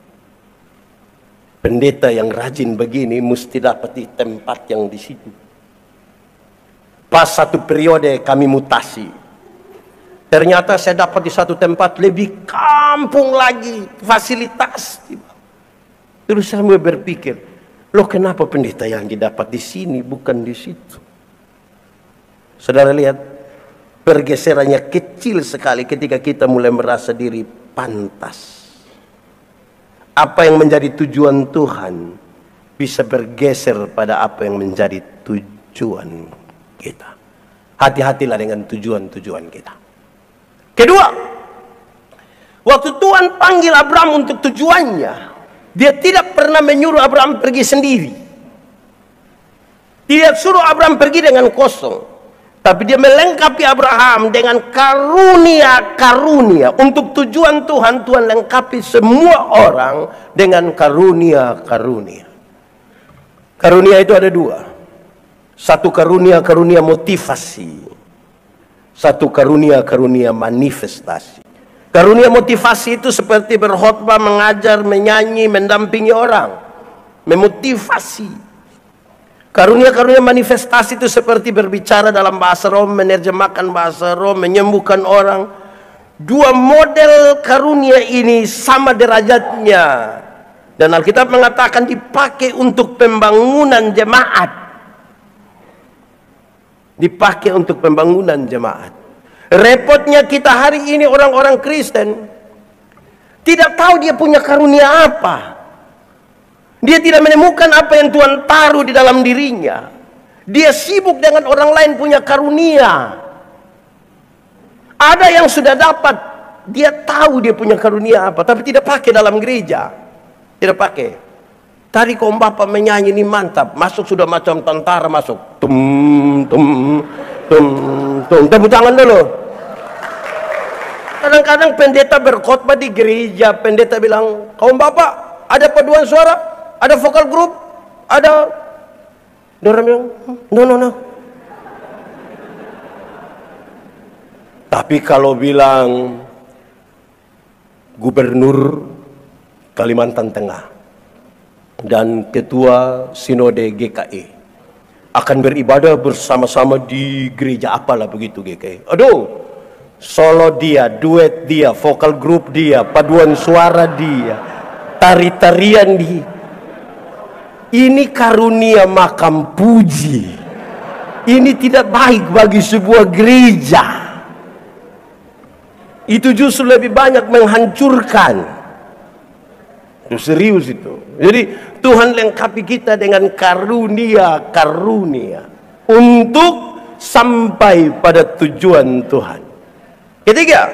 Pendeta yang rajin begini mesti dapat di tempat yang di situ. Pas satu periode kami mutasi. Ternyata saya dapat di satu tempat lebih kampung lagi fasilitas. Terus saya mulai berpikir, loh kenapa pendeta yang didapat di sini bukan di situ? Saudara lihat, pergeserannya kecil sekali ketika kita mulai merasa diri pantas. Apa yang menjadi tujuan Tuhan bisa bergeser pada apa yang menjadi tujuan kita. Hati-hatilah dengan tujuan-tujuan kita. Kedua, waktu Tuhan panggil Abraham untuk tujuannya, dia tidak pernah menyuruh Abraham pergi sendiri. Tidak suruh Abraham pergi dengan kosong. Tapi dia melengkapi Abraham dengan karunia-karunia. Untuk tujuan Tuhan, Tuhan lengkapi semua orang dengan karunia-karunia. Karunia itu ada dua. Satu karunia-karunia motivasi. Satu karunia-karunia manifestasi. Karunia motivasi itu seperti berkhotbah, mengajar, menyanyi, mendampingi orang. Memotivasi. Karunia-karunia manifestasi itu seperti berbicara dalam bahasa roh, menerjemahkan bahasa roh, menyembuhkan orang. Dua model karunia ini sama derajatnya. Dan Alkitab mengatakan dipakai untuk pembangunan jemaat. Dipakai untuk pembangunan jemaat. Repotnya kita hari ini orang-orang Kristen tidak tahu dia punya karunia apa. Dia tidak menemukan apa yang Tuhan taruh di dalam dirinya. Dia sibuk dengan orang lain punya karunia. Ada yang sudah dapat, dia tahu dia punya karunia apa, tapi tidak pakai dalam gereja. Tidak pakai. Tadi kaum bapak menyanyi ini mantap, masuk sudah macam tentara masuk. Tum tum tum tum. Tepuk tangan dulu. Kadang-kadang pendeta berkhotbah di gereja, pendeta bilang, kaum bapak, ada paduan suara, ada vokal grup, ada... Orang bilang, no, no, no. Tapi kalau bilang gubernur Kalimantan Tengah dan ketua sinode G K I akan beribadah bersama-sama di gereja apalah begitu G K I. Aduh, solo dia, duet dia, vokal grup dia, paduan suara dia, tari-tarian dia. Ini karunia makam puji. Ini tidak baik bagi sebuah gereja. Itu justru lebih banyak menghancurkan. Itu serius itu. Jadi Tuhan lengkapi kita dengan karunia-karunia untuk sampai pada tujuan Tuhan. Ketiga,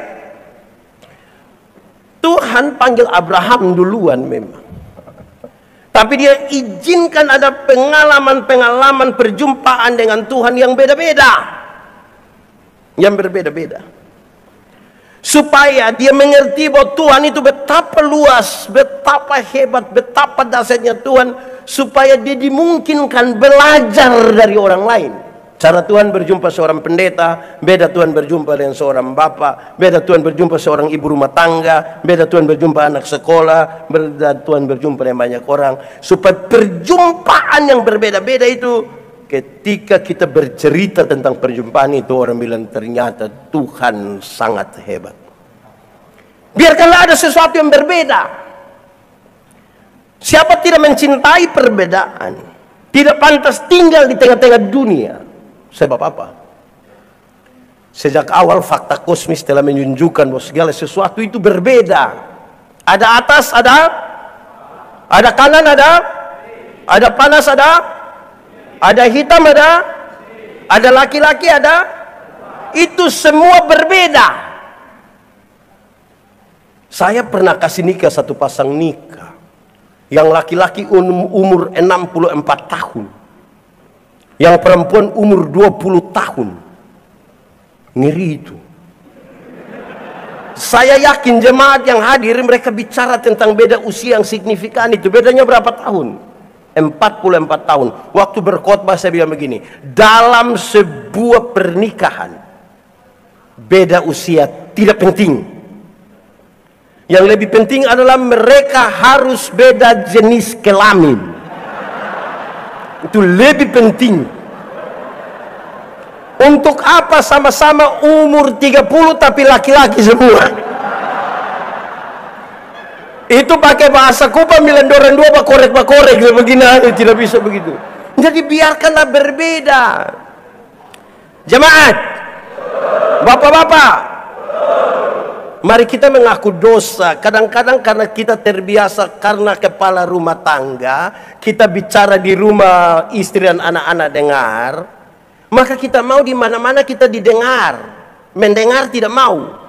Tuhan panggil Abraham duluan memang. Tapi dia izinkan ada pengalaman-pengalaman perjumpaan dengan Tuhan yang beda-beda. Yang berbeda-beda. Supaya dia mengerti bahwa Tuhan itu betapa luas, betapa hebat, betapa dahsyatnya Tuhan. Supaya dia dimungkinkan belajar dari orang lain. Cara Tuhan berjumpa seorang pendeta, beda Tuhan berjumpa dengan seorang bapak, beda Tuhan berjumpa seorang ibu rumah tangga, beda Tuhan berjumpa anak sekolah, beda Tuhan berjumpa dengan banyak orang. Supaya perjumpaan yang berbeda-beda itu, ketika kita bercerita tentang perjumpaan itu, orang bilang ternyata Tuhan sangat hebat. Biarkanlah ada sesuatu yang berbeda. Siapa tidak mencintai perbedaan, tidak pantas tinggal di tengah-tengah dunia. Sebab apa? Sejak awal fakta kosmis telah menunjukkan bahwa segala sesuatu itu berbeda. Ada atas, ada ada kanan, ada ada panas, ada ada hitam, ada ada laki-laki, ada. Itu semua berbeda. Saya pernah kasih nikah satu pasang nikah. Yang laki-laki umur enam puluh empat tahun. Yang perempuan umur dua puluh tahun. Ngeri itu. Saya yakin jemaat yang hadir mereka bicara tentang beda usia yang signifikan itu. Bedanya berapa tahun? empat puluh empat tahun. Waktu berkhotbah saya bilang begini, dalam sebuah pernikahan beda usia tidak penting. Yang lebih penting adalah mereka harus beda jenis kelamin. Itu lebih penting. Untuk apa sama-sama umur tiga puluh tapi laki-laki semua? Itu pakai bahasa kupa milendoran dua bakorek-bakorek begini, tidak bisa begitu. Jadi biarkanlah berbeda. Jemaat, bapak-bapak, mari kita mengaku dosa. Kadang-kadang karena kita terbiasa karena kepala rumah tangga, kita bicara di rumah istri dan anak-anak dengar, maka kita mau di mana-mana kita didengar, mendengar tidak mau.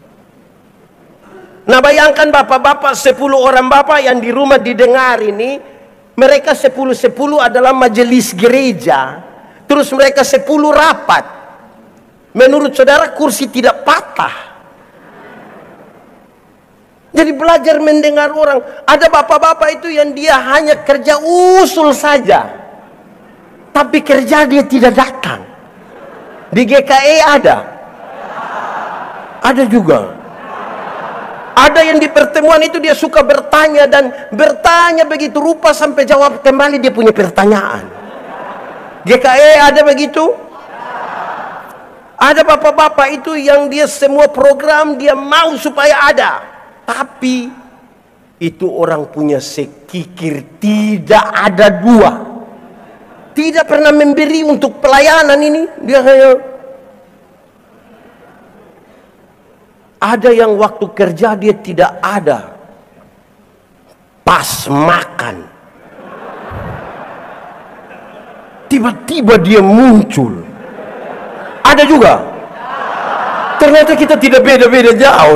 Nah bayangkan bapak-bapak, sepuluh orang bapak yang di rumah didengar ini, mereka sepuluh-sepuluh adalah majelis gereja, terus mereka sepuluh rapat. Menurut saudara kursi tidak patah. Jadi belajar mendengar orang. Ada bapak-bapak itu yang dia hanya kerja usul saja, tapi kerja dia tidak datang. Di G K I ada. Ada juga. Ada yang di pertemuan itu dia suka bertanya dan bertanya begitu rupa sampai jawab kembali dia punya pertanyaan. G K I ada begitu? Ada bapak-bapak itu yang dia semua program dia mau supaya ada. Tapi itu orang punya sekikir tidak ada dua. Tidak pernah memberi untuk pelayanan ini. Dia hanya ada yang waktu kerja dia tidak ada. Pas makan tiba-tiba dia muncul. Ada juga. Ternyata kita tidak beda-beda jauh.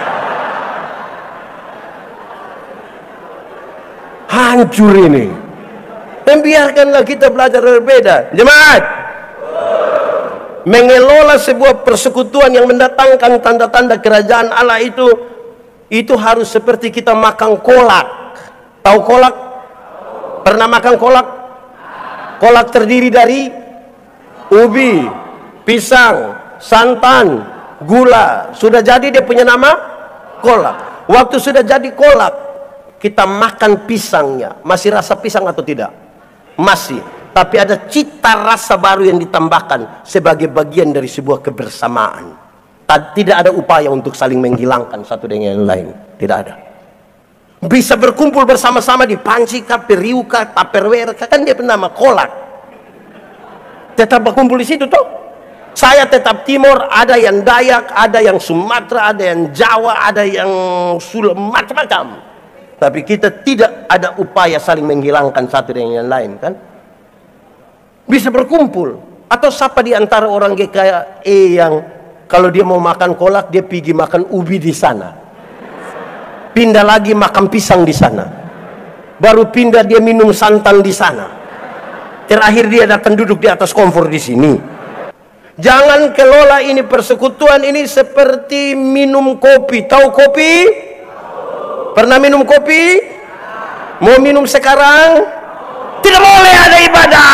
Hancur ini. Dan biarkanlah kita belajar berbeda. Jemaat, mengelola sebuah persekutuan yang mendatangkan tanda-tanda kerajaan Allah itu, itu harus seperti kita makan kolak. Tahu kolak? Pernah makan kolak? Kolak terdiri dari ubi, pisang, santan, gula. Sudah jadi dia punya nama kolak. Waktu sudah jadi kolak, kita makan pisangnya. Masih rasa pisang atau tidak? Masih. Tapi ada cita rasa baru yang ditambahkan sebagai bagian dari sebuah kebersamaan. Tidak ada upaya untuk saling menghilangkan satu dengan yang lain. Tidak ada. Bisa berkumpul bersama-sama di panci kah, periuk kah, tupperware kah, kan dia bernama kolak. Tetap berkumpul di situ toh. Saya tetap Timur, ada yang Dayak, ada yang Sumatera, ada yang Jawa, ada yang Sula, macam-macam. Tapi kita tidak ada upaya saling menghilangkan satu dengan yang lain, kan? Bisa berkumpul. Atau siapa di antara orang G K E yang kalau dia mau makan kolak, dia pergi makan ubi di sana, pindah lagi makan pisang di sana, baru pindah dia minum santan di sana, terakhir dia datang duduk di atas kompor di sini. Jangan kelola ini persekutuan ini seperti minum kopi. Tahu kopi? Pernah minum kopi? Mau minum sekarang? Tidak boleh, ada ibadah.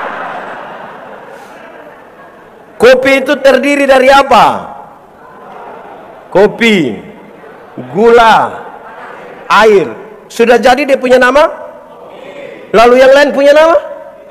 Kopi itu terdiri dari apa? Kopi, gula, air. Sudah jadi dia punya nama? Lalu yang lain punya nama?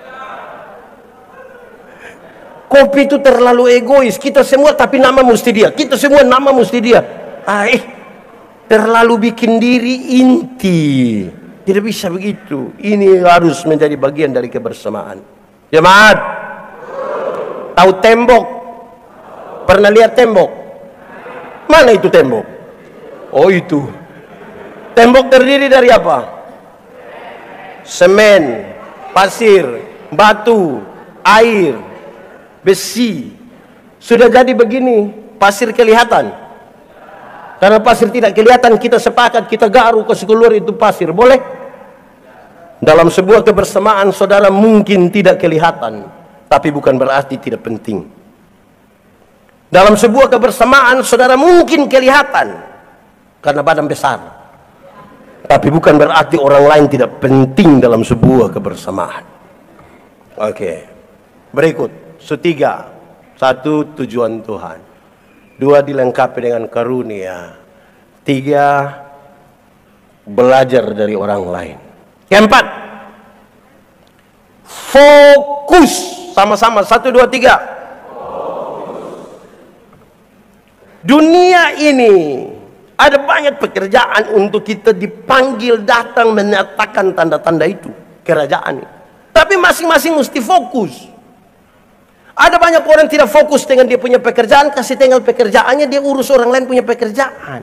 Kopi itu terlalu egois. Kita semua tapi nama mesti dia. Kita semua nama mesti dia. Ah, eh, terlalu bikin diri inti. Tidak bisa begitu. Ini harus menjadi bagian dari kebersamaan. Jemaat, tahu tembok? Pernah lihat tembok? Mana itu tembok? Oh itu. Tembok terdiri dari apa? Semen, pasir, batu, air, besi. Sudah jadi begini, pasir kelihatan. Karena pasir tidak kelihatan, kita sepakat, kita garu ke keluar itu pasir. Boleh? Dalam sebuah kebersamaan saudara mungkin tidak kelihatan, tapi bukan berarti tidak penting. Dalam sebuah kebersamaan saudara mungkin kelihatan karena badan besar, tapi bukan berarti orang lain tidak penting dalam sebuah kebersamaan. Oke, berikut setiga. Satu, tujuan Tuhan. Dua, dilengkapi dengan karunia. Tiga, belajar dari orang lain. Keempat, fokus. Sama-sama, satu, dua, tiga. Dunia ini ada banyak pekerjaan untuk kita dipanggil datang menyatakan tanda-tanda itu, kerajaan ini. Tapi masing-masing mesti fokus. Ada banyak orang tidak fokus dengan dia punya pekerjaan, kasih tinggal pekerjaannya, dia urus orang lain punya pekerjaan.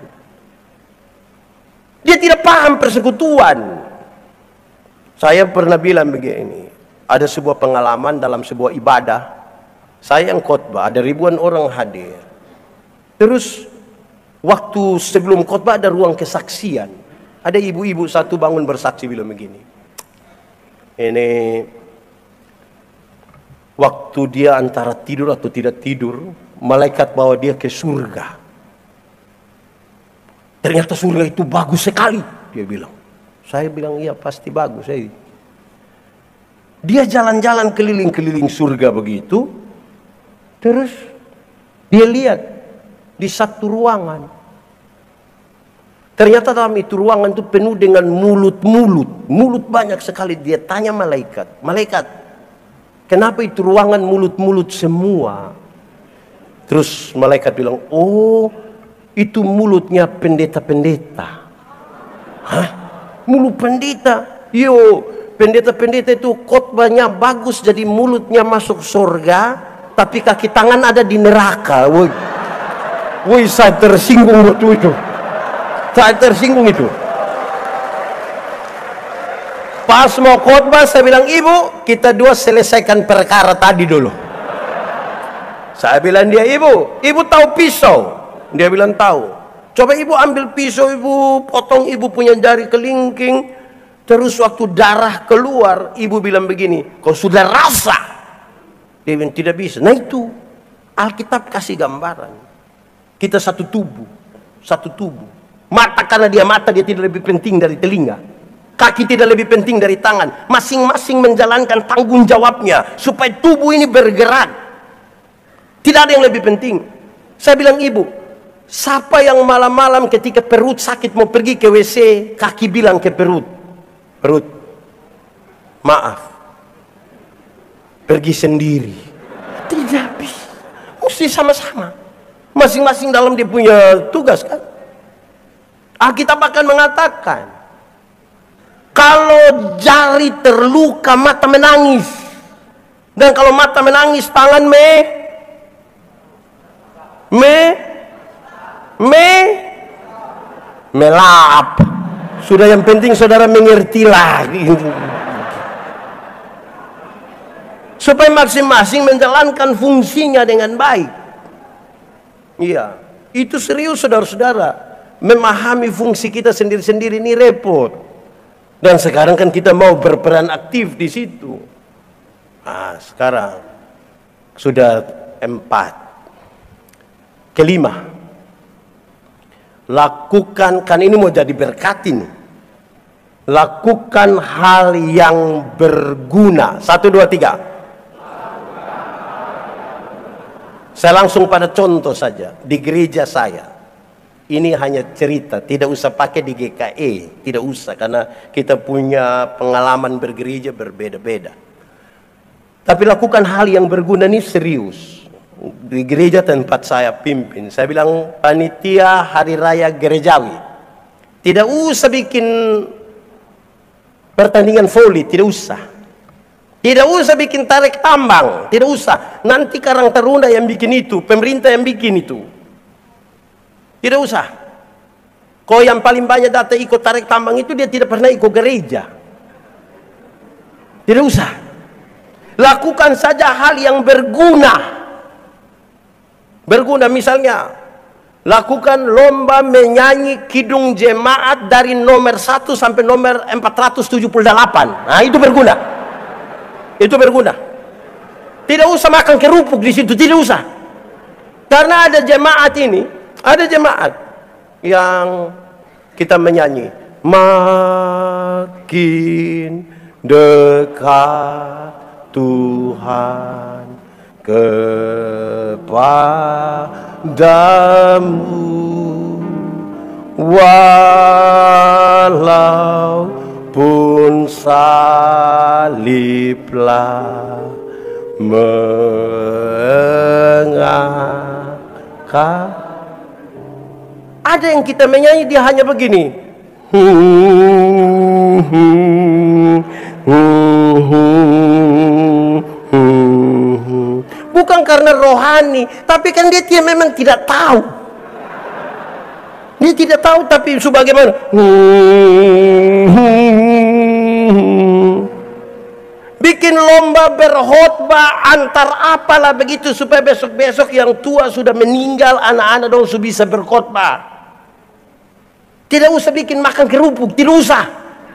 Dia tidak paham persekutuan. Saya pernah bilang begini, ada sebuah pengalaman dalam sebuah ibadah. Saya yang khotbah, ada ribuan orang hadir. Terus waktu sebelum khotbah ada ruang kesaksian. Ada ibu-ibu satu bangun bersaksi bilang begini. Ini waktu dia antara tidur atau tidak tidur, malaikat bawa dia ke surga. Ternyata surga itu bagus sekali, dia bilang. Saya bilang iya pasti bagus. Saya. Dia jalan-jalan keliling-keliling surga begitu. Terus dia lihat di satu ruangan. Ternyata dalam itu ruangan itu penuh dengan mulut-mulut. Mulut banyak sekali. Dia tanya malaikat. Malaikat, kenapa itu ruangan mulut-mulut semua? Terus malaikat bilang, oh itu mulutnya pendeta-pendeta. Hah? Mulut pendeta? Yo, pendeta-pendeta itu khotbahnya bagus jadi mulutnya masuk surga, tapi kaki tangan ada di neraka. Woi. Woi, saya tersinggung waktu itu. Saya tersinggung itu. Pas mau khotbah saya bilang, ibu, kita dua selesaikan perkara tadi dulu. Saya bilang dia, ibu, ibu tahu pisau? Dia bilang tahu. Coba ibu ambil pisau, ibu potong ibu punya jari kelingking. Terus waktu darah keluar, ibu bilang begini, kau sudah rasa? Dia bilang tidak bisa. Nah itu. Alkitab kasih gambaran. Kita satu tubuh, satu tubuh. Mata karena dia mata, dia tidak lebih penting dari telinga. Kaki tidak lebih penting dari tangan. Masing-masing menjalankan tanggung jawabnya supaya tubuh ini bergerak. Tidak ada yang lebih penting. Saya bilang, ibu, siapa yang malam-malam ketika perut sakit mau pergi ke W C, kaki bilang ke perut, perut, maaf, pergi sendiri. Tidak bisa. Mesti sama-sama. Masing-masing dalam dia punya tugas kan. Alkitab akan mengatakan, kalau jari terluka mata menangis. Dan kalau mata menangis tangan me me me melap. Sudah, yang penting saudara mengertilah. Supaya masing-masing menjalankan fungsinya dengan baik. Iya, itu serius saudara-saudara. Memahami fungsi kita sendiri-sendiri ini repot. Dan sekarang kan kita mau berperan aktif di situ. Nah, sekarang sudah empat. Kelima, lakukan, kan ini mau jadi berkat ini. Lakukan hal yang berguna. Satu, dua, tiga. Saya langsung pada contoh saja. Di gereja saya, ini hanya cerita, tidak usah pakai di G K E, tidak usah, karena kita punya pengalaman bergereja berbeda-beda. Tapi lakukan hal yang berguna ini serius. Di gereja tempat saya pimpin, saya bilang panitia hari raya gerejawi, tidak usah bikin pertandingan voli, tidak usah. Tidak usah bikin tarik tambang, tidak usah. Nanti Karang Taruna yang bikin itu, pemerintah yang bikin itu. Tidak usah. Kau yang paling banyak datang ikut tarik tambang itu, dia tidak pernah ikut gereja. Tidak usah. Lakukan saja hal yang berguna. Berguna, misalnya lakukan lomba menyanyi kidung jemaat dari nomor satu sampai nomor empat ratus tujuh puluh delapan. Nah, itu berguna. Itu berguna. Tidak usah makan kerupuk di situ, tidak usah. Karena ada jemaat ini, ada jemaat yang kita menyanyi makin dekat Tuhan kepadamu, walaupun saliblah mengangkat. Ada yang kita menyanyi dia hanya begini, bukan karena rohani, tapi kan dia, dia memang tidak tahu. Dia tidak tahu, tapi sebagaimana bikin lomba berkhotbah antar apalah begitu, supaya besok-besok yang tua sudah meninggal, anak-anak dong sudah bisa berkhotbah. Tidak usah bikin makan kerupuk, tidak usah.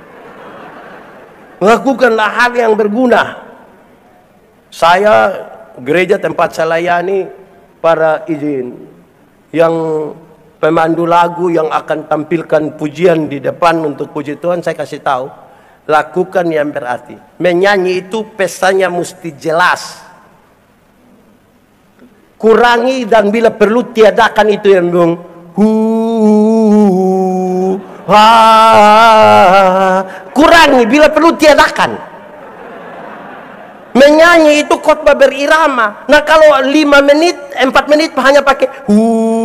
Lakukanlah hal yang berguna. Saya gereja tempat saya layani para izin yang pemandu lagu yang akan tampilkan pujian di depan untuk puji Tuhan, saya kasih tahu, lakukan yang berarti. Menyanyi itu pesannya mesti jelas. Kurangi dan bila perlu tiadakan itu yang bilang hu ha. Kurangi bila perlu tiadakan. Menyanyi itu khotbah berirama. Nah, kalau lima menit, empat menit hanya pakai hu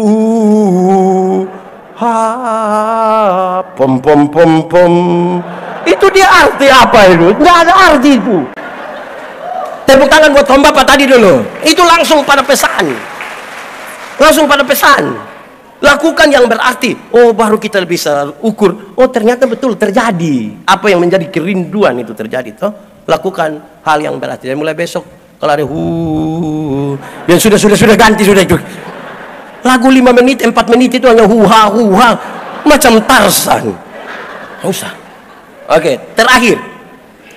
ha pom pom pom pom, itu dia arti apa itu? Nggak ada arti itu. Tepuk tangan buat Om Bapak tadi dulu. Itu langsung pada pesan. Langsung pada pesan. Lakukan yang berarti. Oh, baru kita bisa ukur. Oh, ternyata betul terjadi. Apa yang menjadi kerinduan itu terjadi toh. Lakukan hal yang berarti. Dan mulai besok kalau ada hu, ya sudah sudah sudah ganti sudah itu. Lagu lima menit, empat menit itu hanya huha huha macam Tarzan. Nggak usah. Oke, terakhir.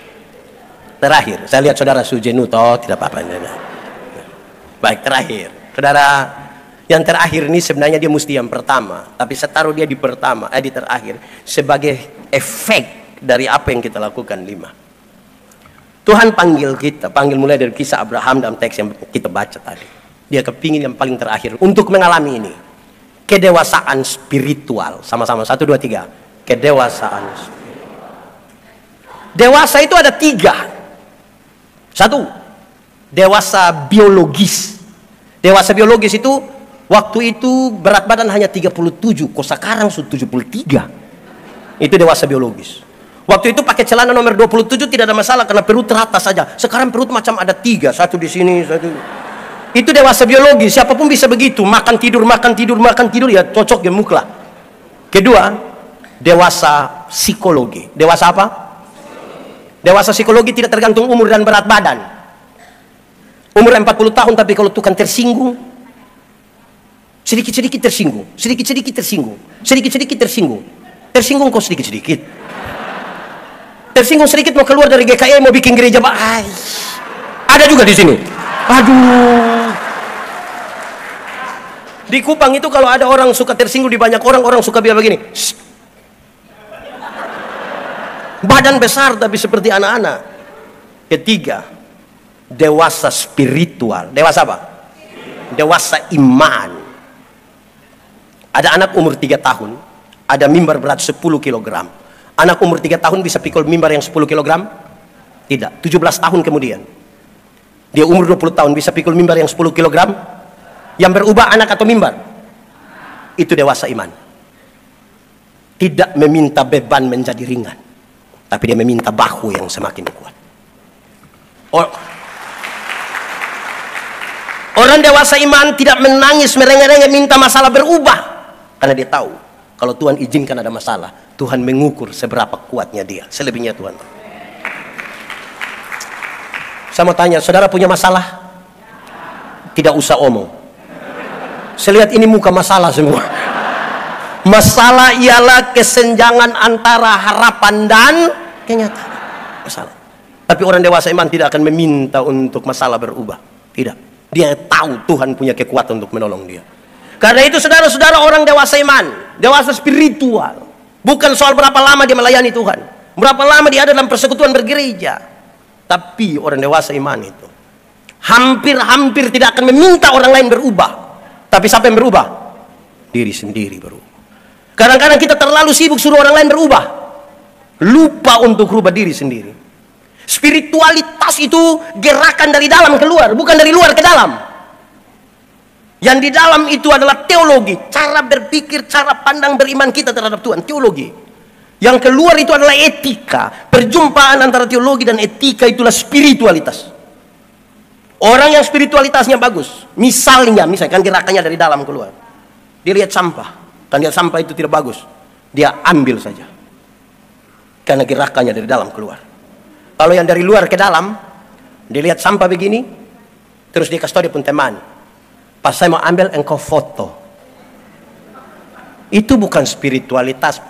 Terakhir, saya lihat saudara Sujenu toh tidak apa-apa. Baik, terakhir. Saudara, yang terakhir ini sebenarnya dia mesti yang pertama, tapi saya taruh dia di pertama, eh di terakhir sebagai efek dari apa yang kita lakukan. Lima, Tuhan panggil kita, panggil mulai dari kisah Abraham dalam teks yang kita baca tadi. Dia kepingin yang paling terakhir untuk mengalami ini, kedewasaan spiritual. Sama-sama, satu, dua, tiga. Kedewasaan spiritual. Dewasa itu ada tiga. Satu, dewasa biologis. Dewasa biologis itu waktu itu berat badan hanya tiga puluh tujuh, kok sekarang sudah tujuh puluh tiga. Itu dewasa biologis. Waktu itu pakai celana nomor dua puluh tujuh tidak ada masalah karena perut teratas saja. Sekarang perut macam ada tiga, satu di sini, satu. Itu dewasa biologis. Siapapun bisa begitu, makan tidur, makan tidur, makan tidur, ya cocok gemuk lah. Kedua, dewasa psikologi. Dewasa apa? Dewasa psikologi tidak tergantung umur dan berat badan. Umur empat puluh tahun, tapi kalau Tuhan tersinggung, sedikit-sedikit tersinggung, sedikit-sedikit tersinggung, sedikit-sedikit tersinggung, tersinggung kok sedikit-sedikit, tersinggung sedikit mau keluar dari G K I mau bikin gereja, ay, ada juga di sini. Aduh, di Kupang itu kalau ada orang suka tersinggung di banyak orang, orang suka bilang begini, shh. Badan besar tapi seperti anak-anak. Ketiga, dewasa spiritual. Dewasa apa? Dewasa iman. Ada anak umur tiga tahun, ada mimbar berat sepuluh kilogram. Anak umur tiga tahun bisa pikul mimbar yang sepuluh kilogram? Tidak. tujuh belas tahun kemudian, dia umur dua puluh tahun bisa pikul mimbar yang sepuluh kilogram? Yang berubah anak atau mimbar? Itu dewasa iman. Tidak meminta beban menjadi ringan, tapi dia meminta bahu yang semakin kuat. Or Orang dewasa iman tidak menangis, merengek-rengek minta masalah berubah, karena dia tahu kalau Tuhan izinkan ada masalah, Tuhan mengukur seberapa kuatnya dia. Selebihnya Tuhan. Saya mau tanya, saudara punya masalah? Tidak usah omong. Saya lihat ini muka masalah semua. Masalah ialah kesenjangan antara harapan dan kenyataan. Masalah. Tapi orang dewasa iman tidak akan meminta untuk masalah berubah. Tidak. Dia tahu Tuhan punya kekuatan untuk menolong dia. Karena itu saudara-saudara, orang dewasa iman, dewasa spiritual, bukan soal berapa lama dia melayani Tuhan, berapa lama dia ada dalam persekutuan bergereja. Tapi orang dewasa iman itu hampir-hampir tidak akan meminta orang lain berubah. Tapi siapa yang berubah? Diri sendiri berubah. Kadang-kadang kita terlalu sibuk suruh orang lain berubah, lupa untuk rubah diri sendiri. Spiritualitas itu gerakan dari dalam keluar, bukan dari luar ke dalam. Yang di dalam itu adalah teologi, cara berpikir, cara pandang beriman kita terhadap Tuhan, teologi. Yang keluar itu adalah etika. Perjumpaan antara teologi dan etika itulah spiritualitas. Orang yang spiritualitasnya bagus, misalnya, misalnya kan gerakannya dari dalam keluar. Dia lihat sampah, kan lihat sampah itu tidak bagus, dia ambil saja, karena gerakannya dari dalam keluar. Kalau yang dari luar ke dalam, dia lihat sampah begini, terus dia kasih tahu dia pun teman, pas saya mau ambil engkau foto. Itu bukan spiritualitas,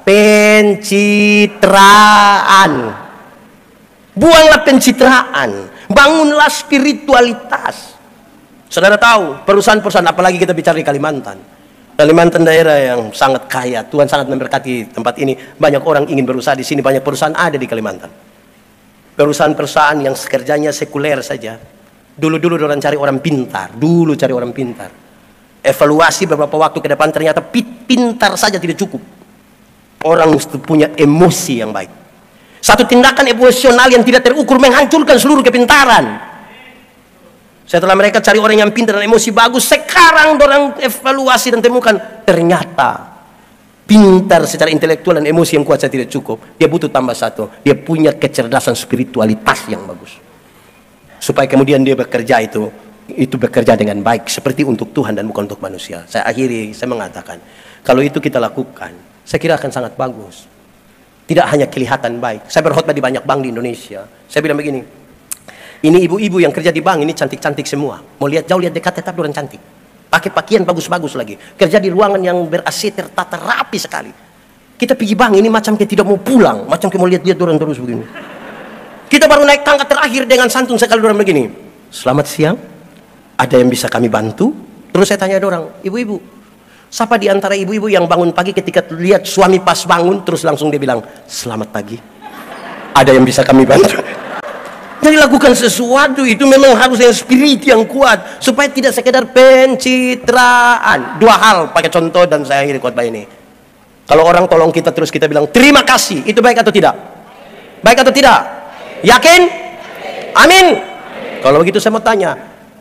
pencitraan. Buanglah pencitraan, bangunlah spiritualitas. Saudara tahu, perusahaan-perusahaan, apalagi kita bicara di Kalimantan. Kalimantan daerah yang sangat kaya, Tuhan sangat memberkati tempat ini. Banyak orang ingin berusaha di sini, banyak perusahaan ada di Kalimantan. Perusahaan-perusahaan yang kerjanya sekuler saja. Dulu-dulu orang cari orang pintar, dulu cari orang pintar. Evaluasi beberapa waktu ke depan ternyata pintar saja tidak cukup. Orang mesti punya emosi yang baik. Satu tindakan emosional yang tidak terukur menghancurkan seluruh kepintaran. Setelah mereka cari orang yang pintar dan emosi bagus, sekarang orang evaluasi dan temukan ternyata pintar secara intelektual dan emosi yang kuat saya tidak cukup. Dia butuh tambah satu. Dia punya kecerdasan spiritualitas yang bagus. Supaya kemudian dia bekerja itu, itu bekerja dengan baik. Seperti untuk Tuhan dan bukan untuk manusia. Saya akhiri, saya mengatakan, kalau itu kita lakukan, saya kira akan sangat bagus. Tidak hanya kelihatan baik. Saya berkhotbah di banyak bank di Indonesia. Saya bilang begini, ini ibu-ibu yang kerja di bank, ini cantik-cantik semua. Mau lihat jauh, lihat dekat, tetap orang cantik. Pakai pakaian bagus-bagus lagi, kerja di ruangan yang ber-A C tertata rapi sekali. Kita pergi bank ini macam kayak tidak mau pulang, macam kayak mau lihat-lihat orang terus begini. Kita baru naik tangga terakhir dengan santun sekali orang begini, selamat siang, ada yang bisa kami bantu? Terus saya tanya ada orang, ibu-ibu, siapa di antara ibu-ibu yang bangun pagi ketika lihat suami pas bangun terus langsung dia bilang, selamat pagi, ada yang bisa kami bantu? Jadi lakukan sesuatu itu memang harus yang spirit yang kuat supaya tidak sekedar pencitraan. Dua hal pakai contoh dan saya akhiri khotbah ini. Kalau orang tolong kita terus kita bilang terima kasih, itu baik atau tidak? Baik atau tidak? Yakin? Amin. Kalau begitu saya mau tanya,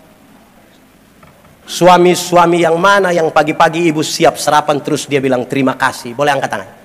suami-suami yang mana yang pagi-pagi ibu siap sarapan terus dia bilang terima kasih? Boleh angkat tangan.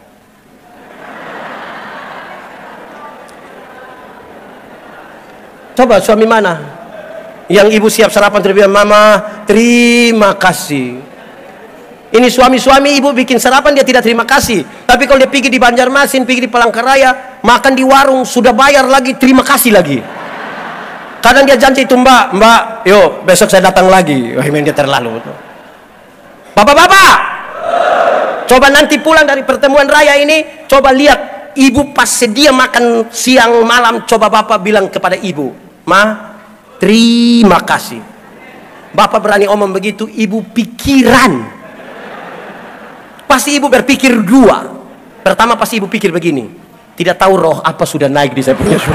Coba suami mana yang ibu siap sarapan terus bilang mama terima kasih? Ini suami-suami ibu bikin sarapan dia tidak terima kasih, tapi kalau dia pergi di Banjarmasin, pergi di Palangkaraya, makan di warung sudah bayar lagi terima kasih lagi. Kadang dia janji itu, mbak, mbak, yuk besok saya datang lagi. Wah, ini dia terlalu. Bapak-bapak, coba nanti pulang dari pertemuan raya ini, coba lihat ibu pas sedia makan siang malam, coba bapak bilang kepada ibu, ma, terima kasih. Bapak berani omong begitu, ibu pikiran. Pasti ibu berpikir dua. Pertama pasti ibu pikir begini, tidak tahu roh apa sudah naik di saya punya suami.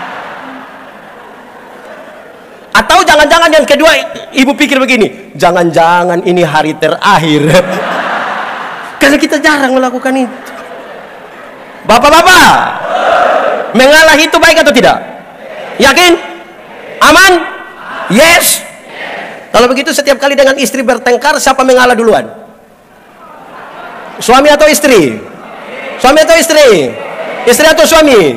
Atau jangan-jangan yang kedua ibu pikir begini, jangan-jangan ini hari terakhir. Karena kita jarang melakukan itu. Bapak-bapak, mengalah itu baik atau tidak? Yakin? Aman? Yes. Kalau begitu setiap kali dengan istri bertengkar, siapa mengalah duluan? Suami atau istri? Suami atau istri? Istri atau suami?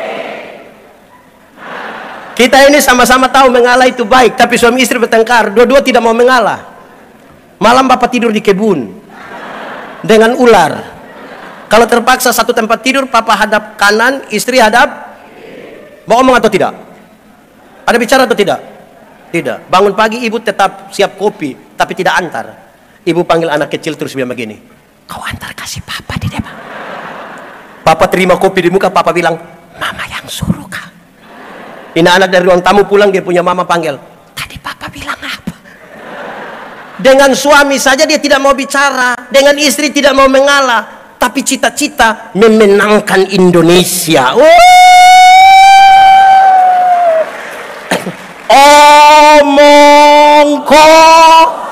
Kita ini sama-sama tahu mengalah itu baik, tapi suami istri bertengkar, dua-dua tidak mau mengalah. Malam bapak tidur di kebun dengan ular. Kalau terpaksa satu tempat tidur, papa hadap kanan, istri hadap. Mau ngomong atau tidak? Ada bicara atau tidak? Tidak. Bangun pagi ibu tetap siap kopi, tapi tidak antar. Ibu panggil anak kecil terus bilang begini, kau antar kasih papa di depan. Papa terima kopi di muka, papa bilang, mama yang suruh kak. Ini anak dari ruang tamu pulang, dia punya mama panggil, tadi papa bilang apa? Dengan suami saja dia tidak mau bicara, dengan istri tidak mau mengalah, tapi cita-cita memenangkan Indonesia. Omong kok